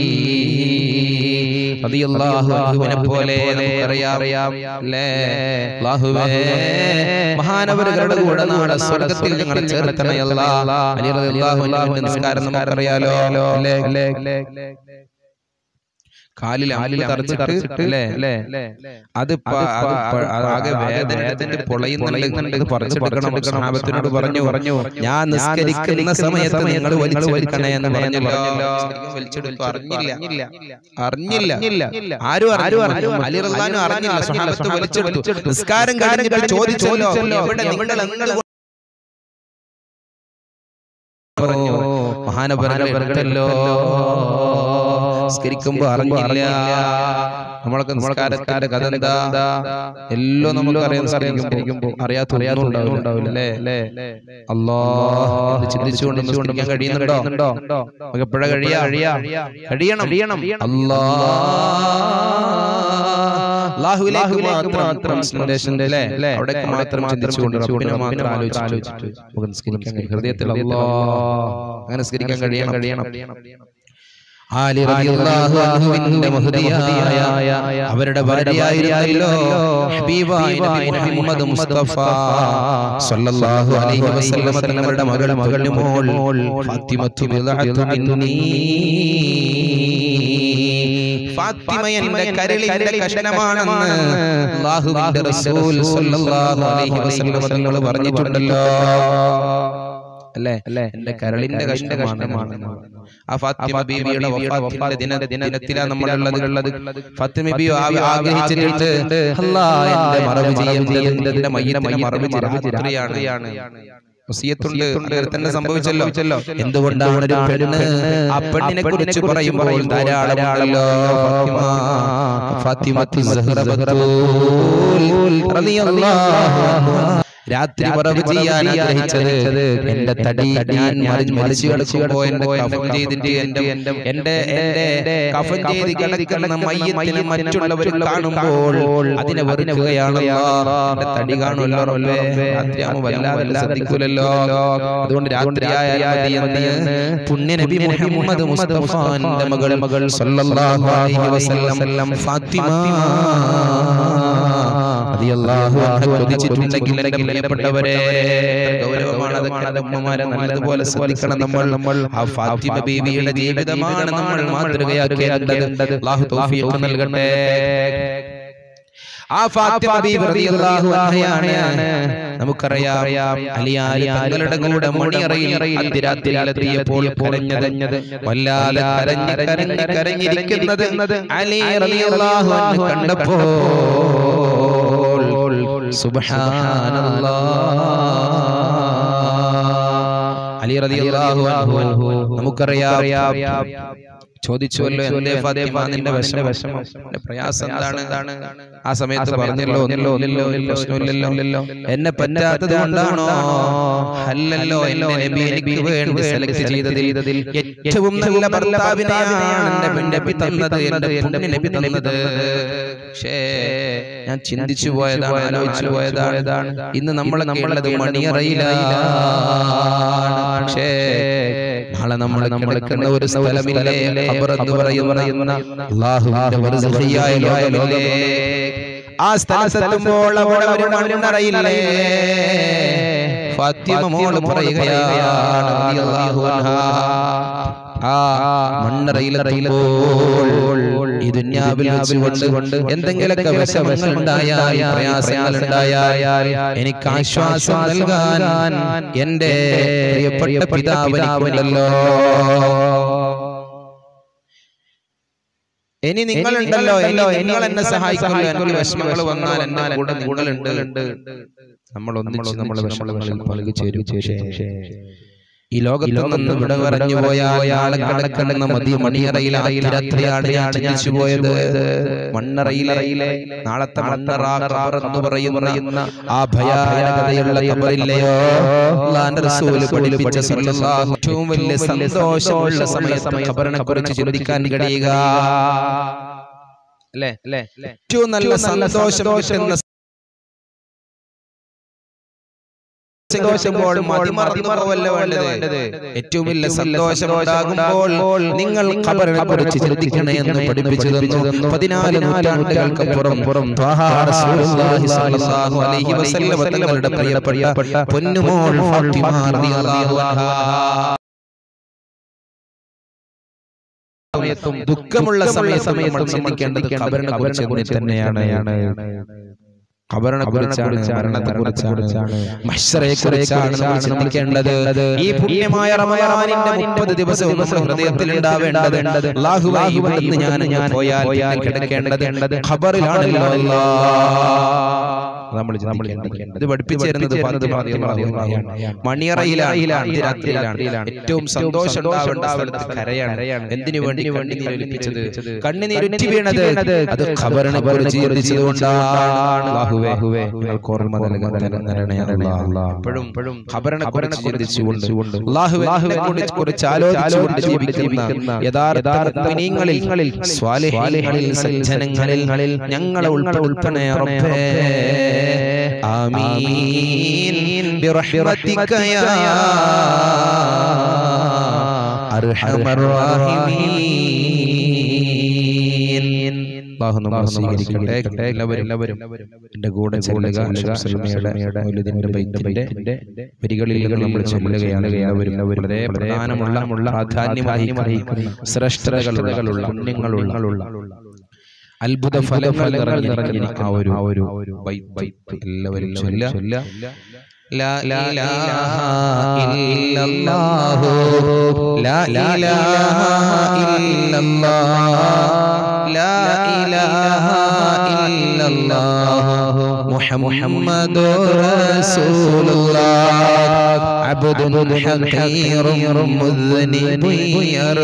റളിയല്ലാഹു അൻഹുവിനെ പോലെ നമുക്കറിയാം അല്ലേ? അല്ലാഹുവേ, മഹാനവരുടെ കൂടെ നാളെ സ്വർഗ്ഗത്തിൽ ഞങ്ങളെ ചേർത്തണേ അല്ലാഹ്. അലി റളിയല്ലാഹു അൻഹുവിന്റെ നിസ്കാരം നമുക്കറിയാലോ അല്ലേ? കാലിൽ അമ്പ് തറച്ചിട്ട് അല്ലേ അത് ആകെ വേദന പൊളയുന്നുണ്ട്, പറിച്ചെടുക്കണം. സഹാബത്തിനോട് പറഞ്ഞു പറഞ്ഞു ഞാൻ നിസ്കരിക്കുന്ന സമയത്ത് നിങ്ങൾ വലിച്ചെടുക്കണേ എന്ന് പറഞ്ഞല്ലോ. വലിച്ചെടുക്കും അറിഞ്ഞില്ല അറിഞ്ഞില്ല ആരും അറിഞ്ഞു അലി റളിയല്ലാഹു അൻഹു അറിഞ്ഞില്ല. സഹാബത്ത് വലിച്ചെടുത്തു. നിസ്കാരം കഴിഞ്ഞിട്ട് ചോദിച്ചല്ലോ എവിടെ നിങ്ങൾ എന്ത് പറഞ്ഞു? മഹാനപരല്ലോ നിസ്കരിക്കുമ്പോ അറിഞ്ഞില്ല. നമ്മളൊക്കെ നിസ്കാരത്തിന്റെ കഥ എന്താ എല്ലാം നമുക്കറിയാം. നിസ്കരിക്കുമ്പോ അറിയാത്ത അറിയാത്തുണ്ടാവില്ല അല്ലേ? അല്ലാഹ് ചിന്തിച്ചുകൊണ്ട് നിസ്കരിക്കാൻ കഴിയുന്നുണ്ടോ? നമുക്ക് എപ്പോഴാ കഴിയാ കഴിയണം കഴിയണം അല്ലാഹ് അല്ലാഹുവിലേക്ക് മാത്രം അവിടേക്ക് മാത്രം ചിന്തിച്ചുകൊണ്ട് റബ്ബിനെ മാത്രം ആലോചിച്ചിട്ട് നമുക്ക് നിസ്കരിക്കാൻ കഴിയും. ഹൃദയത്തിൽ അല്ലാഹ് അങ്ങനെ നിസ്കരിക്കാൻ കഴിയണം കഴിയണം ആലി റളിയല്ലാഹു അൻഹുവിന്റെ മഹദിയായ അവരുടെ ഭാര്യയായിരുന്നല്ലോ ഹബീബായ നബി മുഹമ്മദ് മുസ്തഫ സല്ലല്ലാഹു അലൈഹി വസല്ലം തങ്ങളുടെ മകൾ മകൾ മോൾ ഫാത്തിമത്തു ബിദഅത്തു മിന്നി. ഫാത്തിമ എന്റെ കരളിന്റെ കഷ്ണമാണെന്ന് അല്ലാഹുവിന്റെ റസൂൽ സല്ലല്ലാഹു അലൈഹി വസല്ലം തങ്ങൾ പറഞ്ഞിട്ടുണ്ടല്ലോ അല്ലേ? എന്റെ കരളിന്റെ കഷ്ണമാണ്. ആ ഫാത്തിമ ബീവിയുടെ വഫാത്തിന്റെ ദിനത്തിലാണ് നമ്മളുള്ളത്. ഫാത്തിമ ബീവി ആഗ്രഹിച്ചിട്ടുണ്ട് അല്ലാഹ് എന്റെ മറവ് ചെയ്യേണ്ടതിന്റെ മയ്യിനെ മറവ് രാത്രിയാണ്. വസിയത്തുണ്ട് തന്നെ സംഭവിച്ചല്ലോ. എന്തുകൊണ്ടാണ് ഒരു പെണ്ണ് ആ പെണ്ണിനെ കുറിച്ച് പറയുമ്പോൾ ധാരാളമാണല്ലോ. ഫാത്തിമ രാത്രി മറവ് ചെയ്യാൻ ആഗ്രഹിച്ചത് എന്റെ തടി ഞാൻ മരിച്ചു കിടക്കുമ്പോ എന്റെ കഫൻ ചെയ്തിട്ട് എന്റെ എന്റെ എന്റെ കഫൻ ചെയ്ത് കിടക്കുന്ന മയ്യത്തിനെ മറ്റുള്ളവർ കാണുമ്പോൾ അതിനെ വെറുക്കുകയാണല്ലോ. എന്റെ തടി കാണുമല്ലോ രാത്രിയാകുമ്പോ വല്ലാതെ ശ്രദ്ധിക്കൂലല്ലോ. അതുകൊണ്ട് രാത്രിയായെന്ന് പുണ്യ നബി മുഹമ്മദ് മുസ്തഫാന്റെ മകൾ മകൾ സല്ലല്ലാഹു അലൈഹി വസല്ലം ഫാത്തിമ റളിയല്ലാഹു അൻഹ ചോദിച്ചിട്ടുണ്ടെങ്കിൽ എന്റെ പ്രിയപ്പെട്ടവരെ ഗൗരവമാണ് അതൊക്കെ. ഉമ്മമാരെ നല്ലതുപോലെ ശ്രദ്ധിക്കണം നമ്മൾ. നമ്മൾ ആ ഫാത്തിമ ബീവിയുടെ ജീവിതമാണ് നമ്മൾ മാതൃകയാക്കേണ്ടത്. അല്ലാഹു തൗഫീഖ് നൽകട്ടെ. ആ ഫാത്തിമ ബീവി റളിയല്ലാഹു അൻഹയാണ് നമുക്കറിയാം അലിയാലി തങ്ങളുടെ കൂടെ മണിയറയിൽ അർദ്ധരാത്രിയിലെത്തിയപ്പോൾ കരഞ്ഞത് വല്ലാതെ കരഞ്ഞ് കരഞ്ഞ് കരഞ്ഞിരിക്കുന്നത് അലി റളിയല്ലാഹു അൻഹു കണ്ടപ്പോൾ സുബ്ഹാനല്ലാഹ് അലി റളിയല്ലാഹു അൻഹു നമുക്കറിയാം ചോദിച്ചുവല്ലോ എന്തേ ഫാത്തിമ നിന്റെ വിഷമം പ്രയാസം എന്താണ്? ആ സമയത്ത് പറഞ്ഞല്ലോ പ്രശ്നമില്ലല്ലോ. എന്നെ പറ്റാത്തത് കൊണ്ടാണോ? അല്ലല്ലോ, എന്റെ നബി എനിക്ക് വേണ്ടി സെലക്ട് ചെയ്തതിൽ ഏറ്റവും നല്ല ഭർത്താവിനെയാണ് എന്റെ നബി തന്നത്, എന്റെ നബി തന്നത്. പക്ഷേ ഞാൻ ചിന്തിച്ചു പോയതാണ്, ആലോചിച്ചു പോയതാണ്. ഇന്ന് നമ്മൾ നമ്മളത് മണിയറയിലാണ്. പക്ഷേ നാളെ നമ്മൾ നമ്മളെക്കുന്ന ഒരു സ്ഥലമില്ലേ, ഖബർ എന്ന് പറയുന്ന അല്ലാഹുവിന്റെ വറസഖിയായ ലോകമില്ലേ, ആ സ്ഥലത്തെത്തുമ്പോൾ അവിടെ ഒരു മണിയറയില്ലേ. ഫാത്തിമ മോൾ പറയുകയാണ് റളിയല്ലാഹു അൻഹാ, ആ മണ്ണറയിലെത്തുമ്പോൾ ഈ ദുനിയാവിൽ വെച്ചുകൊണ്ട് എന്തെങ്കിലുമൊക്കെ വിഷമങ്ങൾ ഉണ്ടായാൽ, പ്രയാസങ്ങൾ ഉണ്ടായാൽ എനിക്ക് ആശ്വാസം നൽകാൻ എന്റെ പ്രിയപ്പെട്ട പിതാവിനുണ്ടല്ലോ. ഇനി നിങ്ങളുണ്ടല്ലോ, നിങ്ങൾ എന്നെ സഹായിക്കുമല്ലോ. എനിക്ക് വിഷമങ്ങൾ വന്നാൽ എന്റെ കൂടെ നിങ്ങളുണ്ട്. നമ്മൾ ഒന്നിച്ച് നമ്മുടെ വിഷമങ്ങളിൽ പങ്കുചേരും. ഈ ലോകത്തിൽ നിന്ന് വിട പറഞ്ഞു പോയ ആളെ കടക്കുന്ന മതി മണിയറയിലാണ് ഞാൻ ചിന്തിച്ചു പോയത്. മണ്ണറയിലെ നാളത്തെ മണ്ണറ ഖബർ എന്ന് പറയുന്ന ആ ഭയാനകതയുള്ള ഖബറില്ലയോ, അല്ലാഹുവിന്റെ റസൂൽ പഠിപ്പിച്ച സല്ലല്ലാഹു ഏറ്റവും വലിയ സന്തോഷമുള്ള സമയത്ത് ഖബറിനെ കുറിച്ച് ചിന്തിക്കാൻ കഴിയുക അല്ലേ? ഏറ്റവും നല്ല സന്തോഷം കിട്ടുന്ന സന്തോഷമ്പോൾ മതിമറന്നുപോവല്ല വേണ്ടത്. ഏറ്റവും വലിയ സന്തോഷം ഉണ്ടാകുമ്പോൾ നിങ്ങൾ ഖബറിനെ കുറിച്ച് ചിന്തിക്കണേ എന്ന് പഠിപ്പിച്ചു തന്നു. പതിനാല് നൂറ്റാണ്ടുകൾക്കപ്പുറം റസൂലുള്ളാഹി സ്വല്ലല്ലാഹു അലൈഹി വസല്ലം തങ്ങളുടെ പ്രിയപ്പെട്ട പൊന്നുമോൾ ഫാത്തിമ റളിയല്ലാഹു അൻഹാ സമയത്തും ദുഃഖമുള്ള സമയത്തും നമ്മൾ ചിന്തിക്കേണ്ടത് ഖബറിനെ കുറിച്ച് തന്നെയാണ്. ഖബറിനെ കുറിച്ചാണ്, മരണത്തെ കുറിച്ചാണ്, മഹ്ശറയെ കുറിച്ചാണ് നമ്മൾ ചിന്തിക്കേണ്ടത്. ഈ പുണ്യമായ റമളാനിന്റെ മുപ്പത് ദിവസവും നമ്മുടെ ഹൃദയത്തിൽ ഉണ്ടാവേണ്ടത് അല്ലാഹുവേ ഇവിടുന്ന് ഞാൻ ഞാൻ പോയാൽ ഞാൻ കിടക്കേണ്ടത് ഖബറിലാണല്ലോ നമ്മൾ ചിന്തിക്കേണ്ടത്. ഇത് പഠിപ്പിച്ചു തരുന്നത് ഫാത്തിമ റളിയല്ലാഹു അൻഹയാണ്. മണിയറയിലാണ്, രാത്രിയിലാണ് ഏറ്റവും സന്തോഷം ഉണ്ടാവേണ്ട കരയാണ്. എന്തിനു വേണ്ടി കണ്ണുനീരൊലിപ്പിച്ചത്, കണ്ണുനീരുറ്റി വീണത് അത് ഖബറിനെ കുറിച്ച് ചിന്തിച്ചതുകൊണ്ടാണ്. അല്ലാഹുവേ ഞങ്ങൾക്ക് ഓർമ്മ നൽകണമേ അല്ലാഹ്. എപ്പോഴും ഖബറിനെ കുറിച്ച് ചിന്തിച്ചുകൊണ്ട് അല്ലാഹുവിനെ കുറിച്ച് ആലോചിച്ചുകൊണ്ട് ജീവിക്കുന്ന യഥാർത്ഥ മുഅ്മിനീങ്ങളിൽ സ്വാലിഹീങ്ങളിൽ സജ്ജനങ്ങളിൽ ഞങ്ങളെ ഉൾപ്പെടെ റബ്ബേ ആമീൻ ബിറഹ്മതിക യാ അർഹമർ റഹീമീൻ. അല്ലാഹു നമ്മെ സ്വീകരിക്കട്ടെ. എല്ലാവരും എൻ്റെ കൂടെ ചൊല്ലുക. സല്ലമയുടെ മൗലിദിന്റെ ബൈത്തിന്റെ വരികളിൽ നമ്മൾ ചൊല്ലുകയാണ്. എല്ലാവരും വളരെ പ്രധാനമുള്ള പ്രാധാന്യമർഹിക്കുന്ന ശ്രേഷ്ഠതകളുള്ള പുണ്യങ്ങളുള്ള അത്ഭുത ഫലങ്ങൾ നിറഞ്ഞ ആ ഒരു ബൈത്ത് എല്ലാവരും ചൊല്ലുക. ലാ ഇലാഹ ഇല്ലല്ലാഹു ലാ ഇലാഹ ഇല്ലല്ലാഹ് ലാ ഇലാഹ ഇല്ലല്ലാഹു മുഹമ്മദുർ റസൂലുള്ളാഹ് അബ്ദുൻ ഹഖീറും മുദ്നിബിർ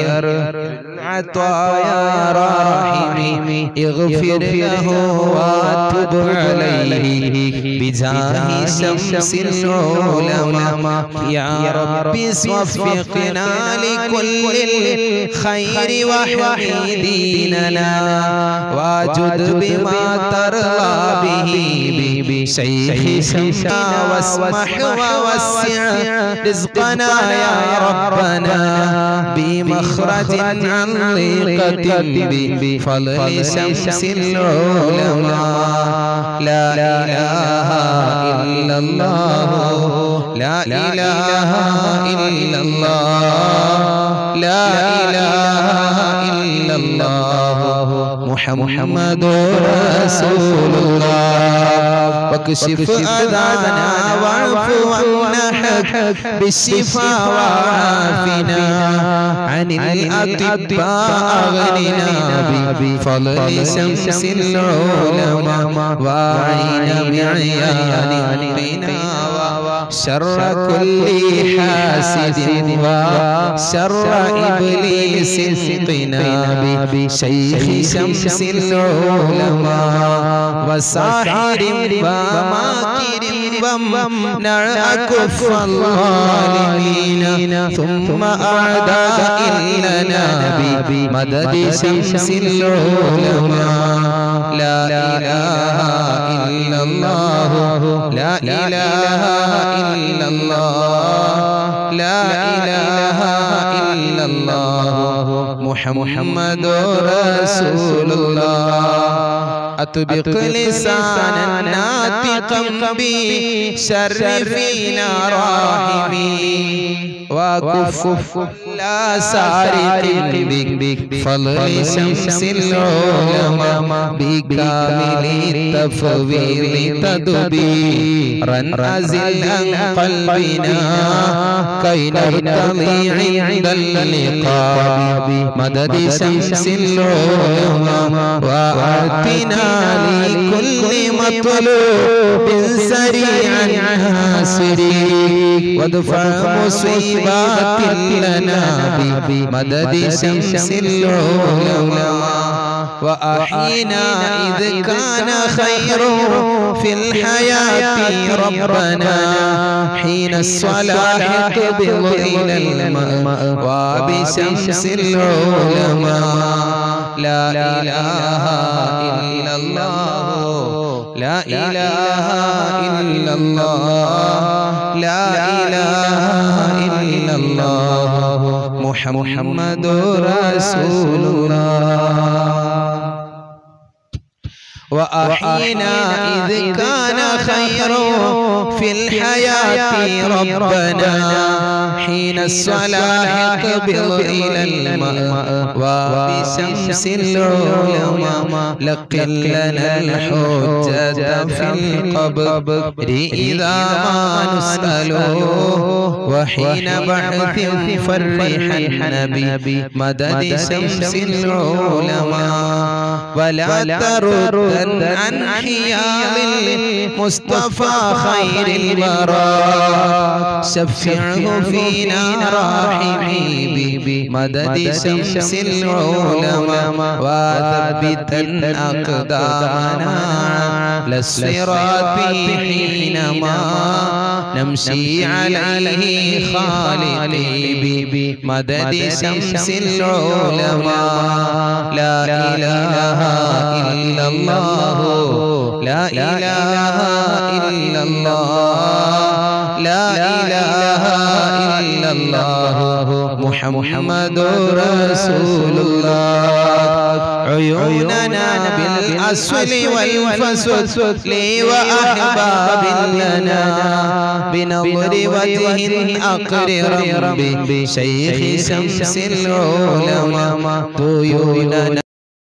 عطايا راحمي اغفر له واتب عليه بجاه شمس العلماء يا رب وفقنا لكل الخير واحمي ديننا واجد بما ترضى به بشيخ شمسنا واسمح ووسع رزقنا يا ربنا بمخرج عن ضيقة بفضل شمس العلماء لا إله إلا الله لا إله إلا الله لا إله إلا الله محمد رسول الله واكشف أذانا واعف ونحك بالشفاء وعافنا عن الأطباء أغننا بفضل شمس العلماء وعين بعياننا شر كل حاسد وشر إبليس قنا بشيخ شمس العلماء وساحر وماكر ومنع كف الظالمين ثم أعداء لنا بمدد شمس العلماء لا إله إلا الله لا إله إلا الله لا إله إلا الله محمد رسول الله أطبق لسانا ناطقا بشر فينا راحمين وكف لا سارق بفضل شمس العلماء بكامل التفويض تدبيرا أزل عن قلبنا كي نرتضي عند اللقاء مدد شمس العلماء وأعطنا لكل مطلوب سريعا حاصري وادفع مصيبات لنا بمدد شمس العلماء وأحينا إذ كان خير في الحياة ربنا حين الصلاح قبض إلى الماء وبشمس العلماء لا إله إلا الله لا إله إلا الله لا إله إلا الله محمد رسول الله وأحينا إذ كان خير في الحياة ربنا حين الصلاح قبض إلى المأوى بشمس العلماء لقل لنا الحجة في القبر إذا ما نسأل وحين بحث فرحنا بمدد شمس العلماء ولا ترد عن حياض المصطفى خير الورى شفعه فينا راحمي بمدد شمس العلماء وثبتا أقدامنا للصراط حينما نمشي عليه خالقي بمدد شمس العلماء لا إله إلا الله لا إله إلا الله لا إله إلا الله محمد رسول الله عيوننا بالأسفل والفسفل وأحباب لنا بنظر وجه أقرر بشيخ شمس العلماء طيوننا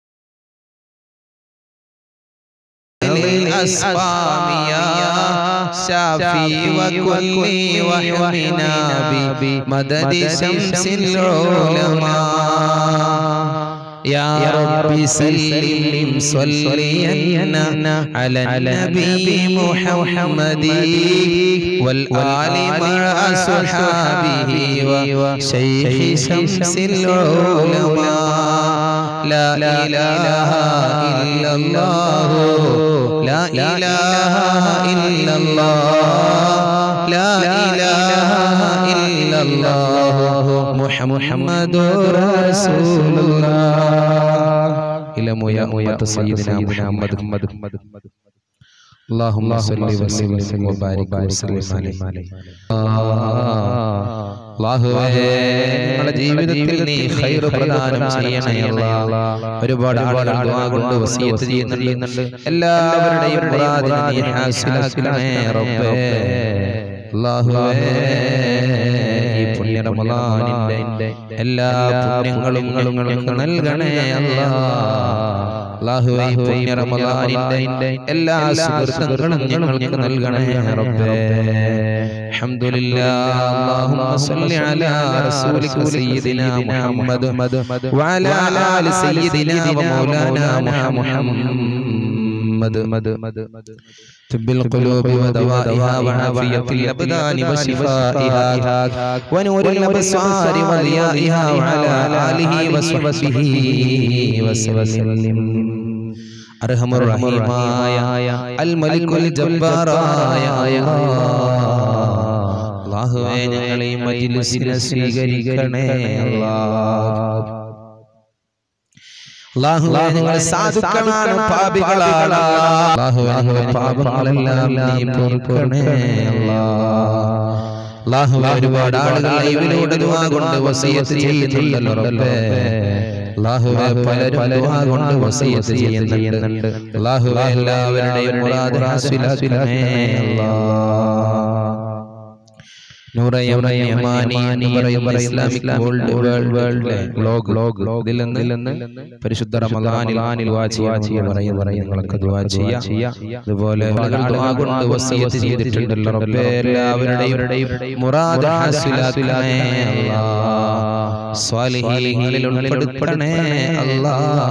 الأسقام يا شافي وكلي وحمنا بمدد شمس العلماء يا رب سلم صلينا على النبي محمد والآل مع أصحابه وشيخ شمس العلماء لا إله إلا الله لا إله إلا الله لا إله إلا الله محمد رسول الله إلى يا أمة سيدنا محمد اللهم صل وسلم وبارك وسلم عليه അല്ലാഹുവേ ഞങ്ങളുടെ ജീവിതത്തിൽ നീ ഖൈർ പ്രദാനം ചെയ്യണേ അല്ലാഹ് ഒരുപാട് ആളുകൾ ദുആ കൊണ്ട് വസിയത്ത് ചെയ്യുന്നുണ്ട് എല്ലാവരുടെയും മുറാദിനെ നീ ഹാസിലാക്കണേ റബ്ബേ അല്ലാഹുവേ ഈ പുണ്യ റമളാനിന്റെ എല്ലാ പുണ്യങ്ങളും ഞങ്ങൾക്ക് നൽകണേ അല്ലാഹ് അല്ലാഹുവേ ഈ പുണ്യ റമളാനിന്റെ എല്ലാ സുഹൃത്തുക്കളും ഞങ്ങൾക്ക് നൽകണേ റബ്ബേ അൽഹംദുലില്ലാഹ് അല്ലാഹുമ്മ സ്വല്ലി അലാ റസൂലിക സയ്യിദിനാ മുഹമ്മദ് വഅലാ ആലി സയ്യിദിനാ വമൗലാനാ മുഹമ്മദ് طب القلوب ودوائها وعافية الأبدان وشفائها ونور الأبصار وضيائها وعلى آله وصحبه وسلم أرحم الرحيم الملك الجبار അല്ലാഹുവേ ഞങ്ങളെ ഈ മജ്ലിസിനെ സ്വീകരിക്കണേ അല്ലാഹ് അല്ലാഹുവേ ഞങ്ങൾ സാധുക്കളാണ് പാപികളാണ് അല്ലാഹുവേ ഞങ്ങളുടെ പാപങ്ങളെല്ലാം നീ പൊറുക്കണേ അല്ലാഹ് അല്ലാഹുവേ ഒരുപാട് ആളുകൾ ലൈവിലൂടെ ദുആ കൊണ്ട് വസിയത്ത് ചെയ്യുന്നുണ്ടല്ലോ റബ്ബേ അല്ലാഹുവേ പലരും ദുആ കൊണ്ട് വസിയത്ത് ചെയ്യുന്നുണ്ട് അല്ലാഹുവേ എല്ലാവരുടെയും മുറാദ് ഹാസിലാക്കണേ അല്ലാഹ് നൂറ യമാനി ഇസ്ലാമിക് വേൾഡ് വേൾഡ് വ്ലോഗ് ഇതിൽ നിന്ന് പരിശുദ്ധ റമളാനിൽ ദുആ ചെയ്യാൻ പറയും നിങ്ങൾക്ക് ദുആ ചെയ്യാം അതുപോലെ ദുആ കൊണ്ട് വസിയത്ത് ചെയ്തിട്ടുണ്ടല്ലോ റബ്ബേ എല്ലാവരുടെയും മുറാദ് ഹാസിലാക്കണേ അല്ലാഹ് സ്വാലിഹീങ്ങളിൽ ഉൾപ്പെടുത്തണേ അല്ലാഹ്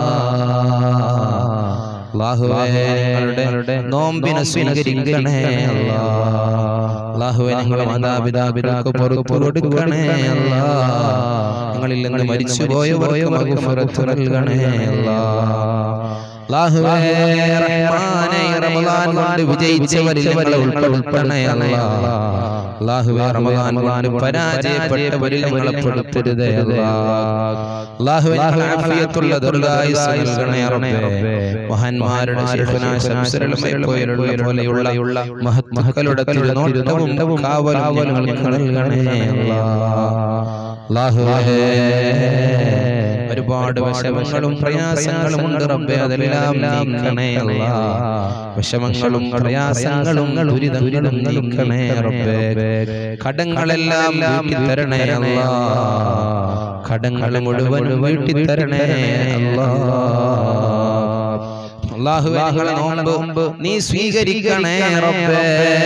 അല്ലാഹുവേ ഞങ്ങളുടെ നോമ്പിനെ സ്വീകരിക്കണേ അല്ലാഹ് അല്ലാഹുവേ ഞങ്ങളുടെ മാതാപിതാക്കൾക്ക് പുറത്തു കൊടുക്കണേ അല്ലാഹ് ഞങ്ങളിൽ നിന്ന് മരിച്ചുപോയവർക്ക് മഗ്ഫിറത്ത് നൽകണേ അല്ലാഹ് അല്ലാഹുവേ റഹ്മാനേ റമളാൻ കൊണ്ട് വിജയിച്ചവരിൽ ഞങ്ങളെ ഉൾപ്പെടുത്തണേ അല്ലാഹ് അല്ലാഹുവേ റമളാൻ കൊണ്ട് പരാജയപ്പെട്ടവരിൽ ഞങ്ങളെ പെടുത്തരുതേ അല്ലാഹ് അല്ലാഹുവേ ആഫിയത്തുള്ള ദീർഘായുസ്സ് നൽകണേ റബ്ബേ മഹാന്മാരുടെ ശൈഖുനാ ശംസുലമയെ പോലെയുള്ള മഹത്മക്കളുടെ തിരുനോട്ടവും കാവലും ഞങ്ങൾക്ക് നൽകണേ അല്ലാഹ് അല്ലാഹുവേ ഒരുപാട് വിഷമങ്ങളും പ്രയാസങ്ങളും ഉണ്ട് റബ്ബേ അതെല്ലാം നീക്കണേ അല്ലാഹ് വിഷമങ്ങളും പ്രയാസങ്ങളും ദുരിതങ്ങളും നീക്കണേ റബ്ബേ കടങ്ങളെല്ലാം വീട്ടി തരണേ അല്ലാഹ് കടങ്ങൾ മുഴുവൻ വീട്ടി തരണേ അല്ലാഹ് അല്ലാഹുവേ ഞങ്ങളുടെ നോമ്പ് നീ സ്വീകരിക്കണേ റബ്ബേ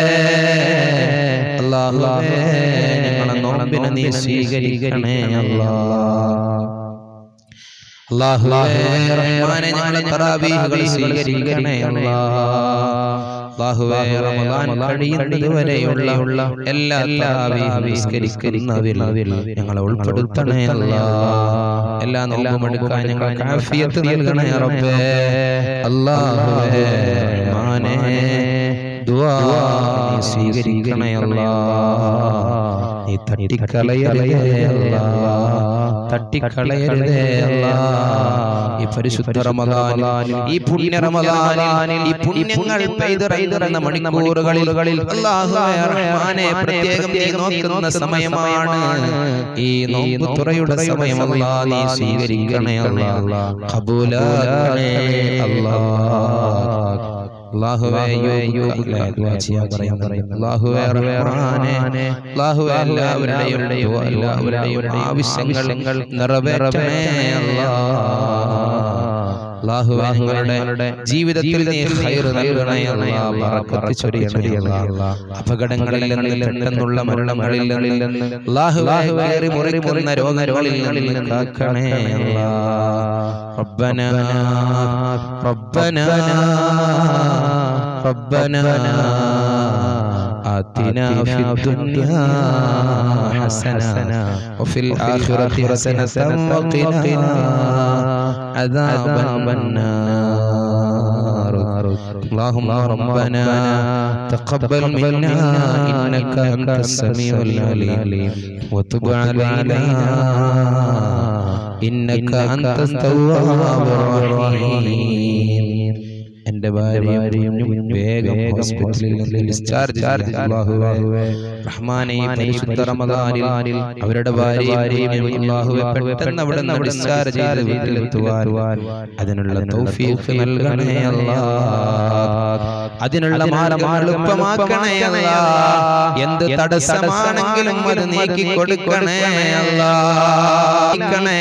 അല്ലാഹുവേ ഞങ്ങളുടെ നോമ്പിനെ നീ സ്വീകരിക്കണേ അല്ലാഹ് അല്ലാഹുവേ റഹ്മാനെ ഞങ്ങളുടെ തറാവീഹുകൾ സ്വീകരിക്കണേ അല്ലാഹുവേ റമദാൻ കഴിയുന്നത് വരെയുള്ള എല്ലാ തറാവീഹും നിസ്കരിക്കുന്നവരിൽ ഞങ്ങളെ ഉൾപ്പെടുത്തണേ അല്ലാഹ് എല്ലാ നോമ്പും എടുക്കാൻ ഞങ്ങൾക്ക് ആഫിയത്ത് നൽകണേ റബ്ബേ അല്ലാഹുവേ റഹ്മാനെ ദുആ നീ സ്വീകരിക്കണേ അല്ലാഹ് നീ തട്ടിക്കളയരുതേ അല്ലാഹ് തട്ടിക്കളയരുതേ അല്ലാഹ് ഈ പരിശുദ്ധ റമദാനിൽ ഈ പുണ്യ റമദാനിൽ ഈ പുണ്യങ്ങൾ പെയ്തിറങ്ങുന്ന മണിക്കൂറുകളിൽ അല്ലാഹുവേ റഹ്മാനെ പ്രത്യേകം നീ നോക്കുന്ന സമയമാണ് ഈ നോമ്പ് തുറയുടെ സമയം അല്ലാഹ് നീ സ്വീകരിക്കണേ അല്ലാഹ് ഖബൂലാക്കണേ അല്ലാഹ് അല്ലാഹുവേ അല്ലാഹുവേ റഹ്മാനെ അല്ലാഹുവേ എല്ലാവരുടെയും എല്ലാവരുടെയും ആവശ്യങ്ങൾ നിറവേറ്റണേ അല്ലാഹുവേ ഞങ്ങളുടെ ജീവിതത്തിൽ നീ ഖൈർ നൽകണേ അല്ലാഹ് ബറക്കത്ത് ചൊരിയണേ അല്ലാഹ് അപകടങ്ങളിൽ നിന്ന് പെട്ടെന്നുള്ള മരണങ്ങളിൽ നിന്ന് അല്ലാഹുവേ കേറി മുറിക്കുന്ന രോഗങ്ങളിൽ നിന്ന് കാക്കണേ അല്ലാഹ് റബ്ബനാ റബ്ബനാ റബ്ബനാ آتنا في الدنيا حسنة وفي الآخرة حسنة وقنا عذاب النار اللهم ربنا تقبل منا إنك أنت السميع العليم وتب علينا إنك أنت التواب الرحيم എന്റെ ഭാര്യയും വേഗം ഹോസ്പിറ്റലിൽ നിന്ന് ഡിസ്ചാർജ് ചെയ്ത് അല്ലാഹുവേ റഹ്മാനേ പരിശുദ്ധ റമദാനിൽ അവരുടെ ഭാര്യയും അല്ലാഹുവേ പെട്ടെന്ന് അവിടെ നിന്ന് ഡിസ്ചാർജ് ചെയ്ത് വീട്ടിലെത്തുവാൻ അതിനുള്ള തൗഫീഖ് നൽകണേ അല്ലാഹ് അതിനുള്ള മാർഗ്ഗം എളുപ്പമാക്കണേ അല്ലാഹ് എന്ത് തടസ്സമാണെങ്കിലും അത് നീക്കി കൊടുക്കണേ അല്ലാഹ്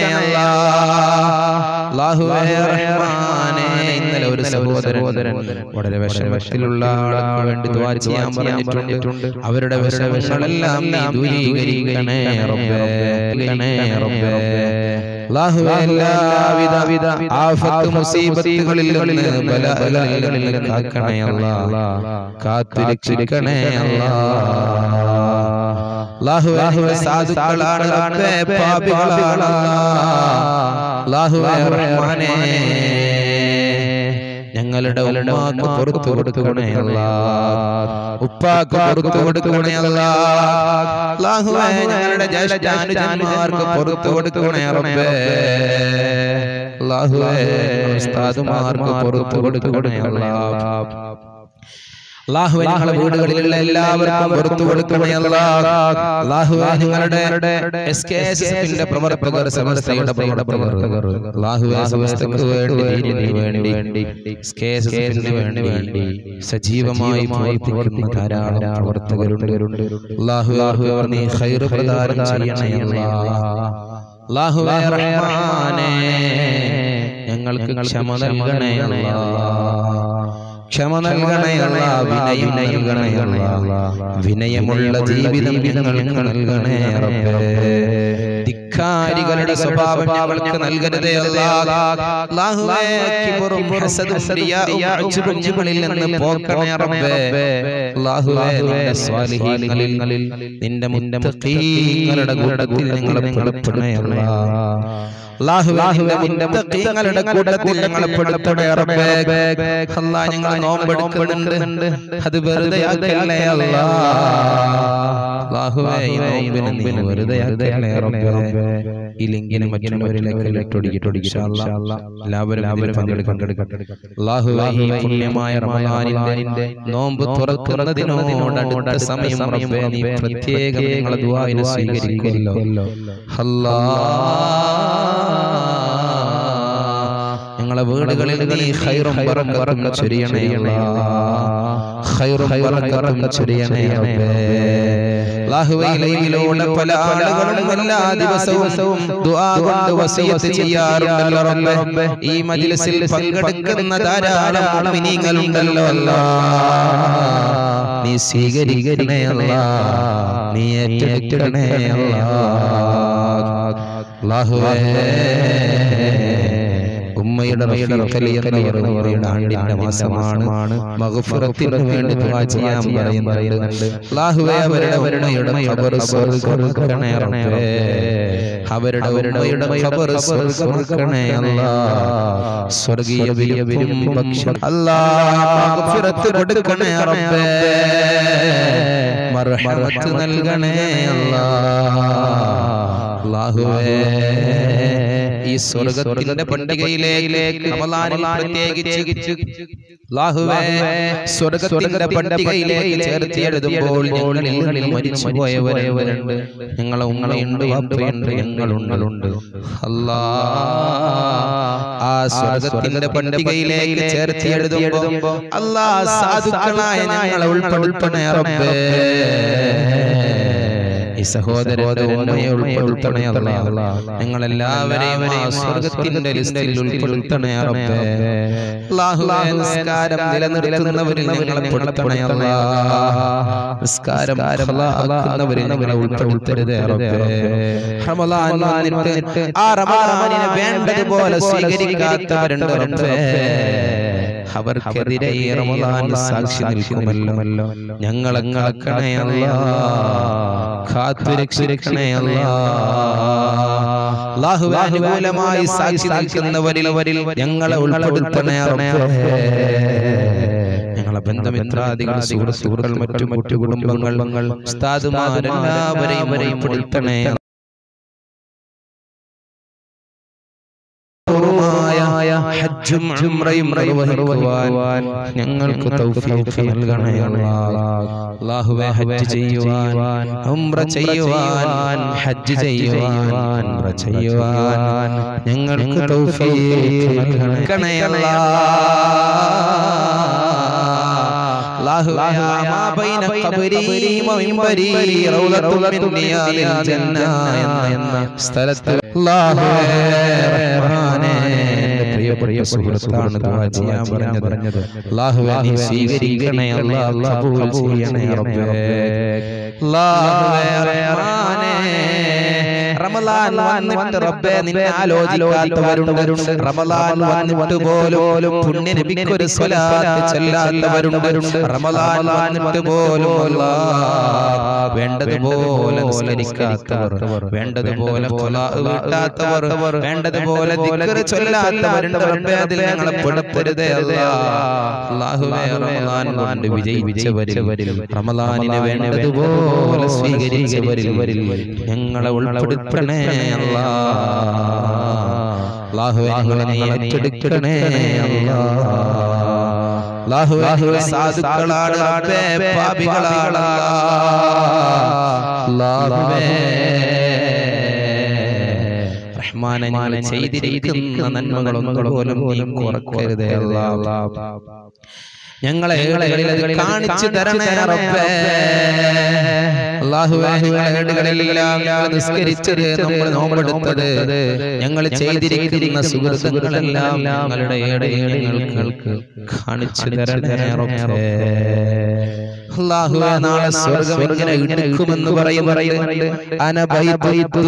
അല്ലാഹുവേ റഹ്മാനേ ഇന്നലെ ഒരു സഹോദരൻ വളരെ വിഷമത്തിലുള്ള ആൾക്ക് വേണ്ടി ദുആ ചെയ്യാൻ പറഞ്ഞിട്ടുണ്ട് അവരുടെ വിഷമങ്ങളെല്ലാം നീ ദൂരീകരിക്കണേ റബ്ബേ റബ്ബേ അല്ലാഹുവേ എല്ലാവിധ ആഫത്ത് മുസീബത്തുകളിൽ നിന്ന് ബലാകളിൽ നിന്ന് കാക്കണേ അല്ലാഹ് കാത്തു രക്ഷിക്കണേ അല്ലാഹ് അല്ലാഹുവേ സാധുക്കളാണ് റബ്ബേ പാപികളാണ് അല്ലാഹുവേ റഹ്മാനേ ഞങ്ങളുടെ ഉമ്മാക്ക് പുറത്തു കൊടുക്കണേ അല്ലാഹ് ഉപ്പാക്ക് പുറത്തു കൊടുക്കണേ അല്ലാഹ് അല്ലാഹുവേ ഞങ്ങളുടെ ജ്യേഷ്ഠാനുജന്മാർക്ക് പുറത്തു കൊടുക്കണേ റബ്ബേ അല്ലാഹുവേ ഉസ്താദുമാർക്ക് പുറത്തു കൊടുക്കണേ അല്ലാഹ് അല്ലാഹുവേ ഞങ്ങളുടെ വീടുകളിലുള്ള എല്ലാവർക്കും പുറത്തു കൊടുക്കണേ അല്ലാഹ് അല്ലാഹുവേ ഞങ്ങളുടെ എസ്കെഎസ്എഫിന്റെ പ്രവർത്തകർ സമസ്തയുടെ പ്രവർത്തകർ അല്ലാഹുവേ സമസ്തക്ക് വേണ്ടി ദീനിന് വേണ്ടി എസ്കെഎസ്എഫിന് വേണ്ടി സജീവമായി പ്രവർത്തിക്കുന്ന ധാരാളം പ്രവർത്തകരുണ്ട് അല്ലാഹുവേ അവർ നീ ഖൈർ പ്രദാനം ചെയ്യണേ അല്ലാഹ് അല്ലാഹുവേ റഹ്മാനേ ഞങ്ങൾക്ക് ക്ഷമ നൽകണേ അല്ലാഹ് ക്ഷമ നൽകണേ അല്ലാഹ് വിനയം നൽകണേ അല്ലാഹ് വിനയമുള്ള ജീവിതം ഞങ്ങൾക്ക് നൽകണേ റബ്ബേ ധിക്കാരികളുടെ സ്വഭാവം ഞങ്ങൾക്ക് നൽകരുതേ അല്ലാഹ് അല്ലാഹുവേ കിബറും ഹസദും റിയാഉം ഉജ്ബും ഞങ്ങളിൽ നിന്ന് പോക്കണേ റബ്ബേ അല്ലാഹുവേ നിന്റെ സ്വാലിഹീങ്ങളിൽ നിന്റെ മുത്തഖീങ്ങളുടെ കൂട്ടത്തിൽ ഞങ്ങളെ പെടുത്തണേ അല്ലാഹ് അല്ലാഹുവേ നിന്റെ മുത്തഖീങ്ങളുടെ കൂട്ടത്തിൽ ഞങ്ങളെ പെടുത്തണേ റബ്ബേ. അല്ലാഹ് ഞങ്ങൾ നോമ്പെടുക്കുന്നുണ്ട്, അത് വെറുതെ ആക്കല്ലേ അല്ലാഹ്. അല്ലാഹുവേ ഈ നോമ്പിനെ നീ വെറുതെ ആക്കല്ലേ റബ്ബേ. ഈ ലിങ്കിനെ മറ്റുള്ളവരിലേക്ക് ഇട്ടൊടുക്കിട്ട് ഇൻഷാ അല്ലാഹ് എല്ലാവരും എല്ലാവരും പങ്കെടുക്കട്ടെ. അല്ലാഹുവേ ഈ പുണ്യമായ റമളാനിന്റെ നോമ്പ് തുറക്കുന്നതിനോട് അടുത്ത സമയം റബ്ബേ നീ പ്രത്യേകം ഞങ്ങളുടെ ദുആഇനെ സ്വീകരിക്കുമല്ലോ അല്ലാഹ്. ഞങ്ങളുടെ വീടുകളിൽ നീ ഖൈറും ബറക്കത്തും ചൊരിയണേ അല്ലാഹ്. ഖൈറും ബറക്കത്തും ചൊരിയണേ റബ്ബേ. അല്ലാഹുവേ ലൈലയിലൂടെ പല ആളുകളും എല്ലാ ദിവസവും ദുആ കൊണ്ട് വസിയത്ത് ചെയ്യാറുണ്ടല്ലോ റബ്ബേ. ഈ മജ്ലിസിൽ പങ്കെടുക്കുന്ന ധാരാളം മുഅ്മിനീങ്ങളുണ്ടല്ലോ അല്ലാഹ്. നീ സ്വീകരിക്കണേ അല്ലാഹ്, നീ ഏറ്റെടുക്കണേ അല്ലാഹ്. അല്ലാഹുവേ ഉമ്മയുടെ റഫീഖലിയുടെ ആണ്ടിന്റെ മാസമാണ്. മഗ്ഫിറത്തിന് വേണ്ടി ദുആ ചെയ്യാൻ പറയുന്നുണ്ട്. അല്ലാഹുവേ അവരുടെ ഉമ്മയുടെ ഖബർ സ്വർഗ്ഗമാക്കണേ റബ്ബേ. അവരുടെ ഉമ്മയുടെ ഖബർ സ്വർഗ്ഗമാക്കണേ അല്ലാഹ്. സ്വർഗ്ഗീയ വിരുന്നും ഭക്ഷണം അല്ലാഹ് മഗ്ഫിറത്ത് കൊടുക്കണേ റബ്ബേ. മർഹമത്ത് നൽകണേ അല്ലാഹ്. അല്ലാഹുവേ ഈ സ്വർഗ്ഗത്തിന്റെ പട്ടികയിലേക്ക് റമളാനിൽ പ്രത്യേകിച്ച് അല്ലാഹുവേ സ്വർഗ്ഗത്തിന്റെ പട്ടികയിലേക്ക് ചേർത്ത് എഴുതുമ്പോൾ ഞങ്ങളിൽ മരിച്ചു പോയവരവരുണ്ട്, ഞങ്ങളെ ഉമ്മയുണ്ട്, വാപ്പയുണ്ട്, ഞങ്ങളുണ്ട് അല്ലാഹ്. ആ സ്വർഗ്ഗത്തിന്റെ പട്ടികയിലേക്ക് ചേർത്ത് എഴുതുമ്പോൾ അല്ലാഹ് സാധുക്കളായ ഞങ്ങളെ ഉൾപ്പെടുത്തണേ റബ്ബേ. ഈ സഹോദരന്റെ ഉമ്മയെ ഉൾപ്പെടുത്തണേ അല്ലാഹ്. ഞങ്ങൾ എല്ലാവരെയും ആ സ്വർഗ്ഗത്തിന്റെ ലിസ്റ്റിൽ ഉൾപ്പെടുത്തണേ റബ്ബേ. അല്ലാഹുവേ നിസ്കാരം നിലനിർത്തുന്നവരിൽ ഞങ്ങളെ ഉൾപ്പെടുത്തണേ അല്ലാഹ്. നിസ്കാരം ഖലാഅക്കുന്നവരിൽ ഞങ്ങളെ ഉൾപ്പെടുത്തരുതേ റബ്ബേ. റമളാൻ വന്നിട്ട് ആ റമളാനിനെ വേണ്ടതുപോലെ സ്വീകരിക്കാത്തവരുണ്ട് റബ്ബേ. അവർക്കെതിരെ ഈ റമളാൻ സാക്ഷി നിൽക്കുമല്ലോ. ഞങ്ങളെ കാക്കണേ അല്ലാഹ്, കാത്തുരക്ഷിക്കണേ അല്ലാഹ്. അല്ലാഹുവേ അനുകൂലമായി സാക്ഷി നിൽക്കുന്നവരിൽ ഞങ്ങളെ ഉൾപ്പെടുത്തണേ റബ്ബേ. ഞങ്ങളെ ബന്ധമിത്രാദികൾ, സുഹൃത്തുക്കൾ, മറ്റു മറ്റു കുടുംബങ്ങൾ, ഉസ്താദുമാരെല്ലാവരെയും ഉൾപ്പെടുത്തണേ. ഹജ്ജും ഉംറയും നിർവഹിക്കുവാൻ ഞങ്ങൾക്ക് തൗഫീഖ് നൽകണേ അല്ലാഹ്. അല്ലാഹുവേ ഹജ്ജ് ചെയ്യുവാൻ, ഉംറ ചെയ്യുവാൻ, ഹജ്ജ് ചെയ്യുവാൻ, ഉംറ ചെയ്യുവാൻ ഞങ്ങൾക്ക് തൗഫീഖ് നൽകണേ അല്ലാഹ്. അല്ലാഹുവേ മാ ബൈന ഖബരി വ മിൻബരി റൗളത്തുൻ മിൻ റിയാദിൽ ജന്ന എന്ന സ്ഥലത്ത് അല്ലാഹുവേ റഹ്മാനേ പ്രിയ സുഹൃത്താണ് ദുആ ചെയ്യാൻ പറഞ്ഞത്. അല്ലാഹുവേ നീ സ്വീകരിക്കണേ അല്ലാഹ്, ഖബൂൽ ചെയ്യണേ റബ്ബേ. അല്ലാഹുവേ റഹ്മാനേ റമളാൻ വന്നിട്ട് റബ്ബേ നിന്നെ ആലോചിക്കാത്തവരുണ്ട്. റമളാൻ വന്നിട്ട് പോലും പുണ്യ നബിക്ക് ഒരു സ്വലാത്ത് ചൊല്ലാത്തവരുണ്ട്. റമളാൻ വന്നിട്ട് പോലും അല്ലാഹ് വേണ്ടതുപോലെ നിസ്കരിക്കാത്തവർ, വേണ്ടതുപോലെ ഖലാഅ് വീട്ടാത്തവർ, വേണ്ടതുപോലെ ദിക്ർ ചൊല്ലാത്തവരുണ്ട് റബ്ബേ. അതിൽ ഞങ്ങളെ പെടുത്തരുതേ അല്ലാഹ്. അല്ലാഹുവേ റമളാൻ കൊണ്ട് വിജയിച്ചവരിൽ, റമളാനിനെ വേണ്ടതുപോലെ സ്വീകരിച്ചവരിൽ ഞങ്ങളെ ഉൾപ്പെടുത്തി അല്ലാഹ്. അല്ലാഹുവേ ഞങ്ങളെ നീ ഏറ്റെടുക്കണേ അല്ലാഹ്. അല്ലാഹുവേ സാധുക്കളാണ് റബ്ബേ, പാപികളാണ് അല്ലാഹുവേ. റഹ്മാനേ ഞങ്ങൾ ചെയ്തിരിക്കുന്ന നന്മകളൊന്നും പോലും നീ കുറക്കരുതേ അല്ലാഹ്. ഞങ്ങളെ കാണിച്ചു തരണേ റബ്ബേ. അല്ലാഹുവേ ഞങ്ങളെല്ലാം നിസ്കരിച്ചത്, നമ്മൾ നോമ്പെടുത്തത്, ഞങ്ങൾ ചെയ്തിരിക്കുന്ന സുഹൃത്തുക്കളെല്ലാം ഞങ്ങളുടെ ഏടങ്ങൾക്ക് കാണിച്ചു തരണേ റബ്ബേ. അല്ലാഹുവേ നാളെ സ്വർഗ്ഗം ഇങ്ങനെ ഇടുക്കുമെന്ന് പറയുന്നുണ്ട്. അനബൈതു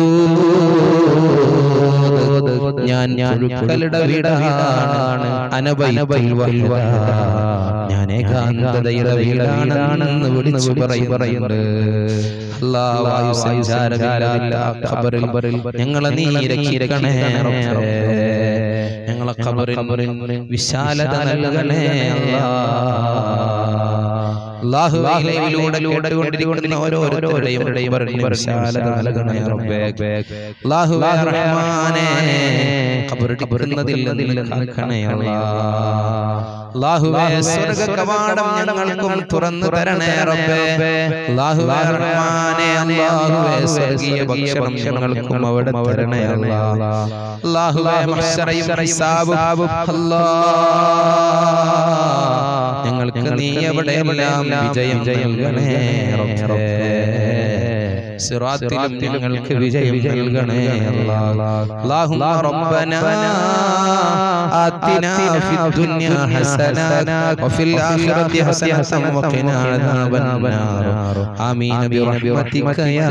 ഞാൻ പുഴുക്കളുടെ വീടാണ്. അനബൈതു ഞാൻ ഏകാന്തതയുടെ വീടാണെന്ന് വിളിച്ചു പറയുന്നുണ്ട്. അല്ലാഹു ആയുസഞ്ചാരമില്ലാത്ത ഖബറിൽ ഞങ്ങളെ നീ രക്ഷിക്കണേ റബ്ബേ. ഞങ്ങളെ ഖബറിൽ വിശാലത നൽകണേ അല്ലാഹുവേ. ലൈവിലൂടെ കേട്ടുകൊണ്ടിരിക്കുന്ന ഓരോരുത്തരുടെയും വിശാലത നൽകണേ റബ്ബേ. അല്ലാഹുവേ റഹ്മാനേ ഖബറിടുന്നതിൽ നിന്ന് കാക്കണേ അല്ലാഹുവേ. സ്വർഗ്ഗ കവാടം ഞങ്ങൾക്കും തുറന്നു തരണേ റബ്ബേ. അല്ലാഹുവേ റഹ്മാനേ അല്ലാഹുവേ സ്വർഗ്ഗീയ ഭക്ഷണം ഞങ്ങൾക്കും അവിടെ തരണേ അല്ലാഹുവേ. മഹ്ശറയും ഹിസാബും അല്ലാഹ് ഞങ്ങൾക്ക് നീ എവിടെയെല്ലാം വിജയം നൽകണേ റബ്ബേ. സിറാത്തിലും ഞങ്ങൾക്ക് വിജയം നൽകണേ അല്ലാഹുമ്മ റബ്ബനാ ആതിനാ ഫിദ്ദുനിയാ ഹസന വഫിൽ ആഖിറതി ഹസന വഖിനാ അദാബന്നാർ. ആമീൻ ബിറഹ്മതിക യാ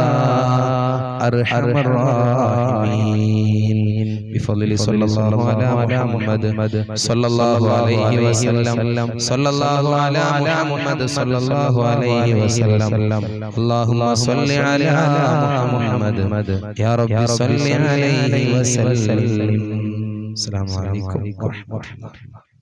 അർഹമർ റഹീമീൻ. بفضل صلى الله على محمد صلى الله عليه وسلم صلى الله على محمد صلى الله عليه وسلم. اللهم صل على محمد يا رب صل عليه وسلم. السلام عليكم ورحمة الله.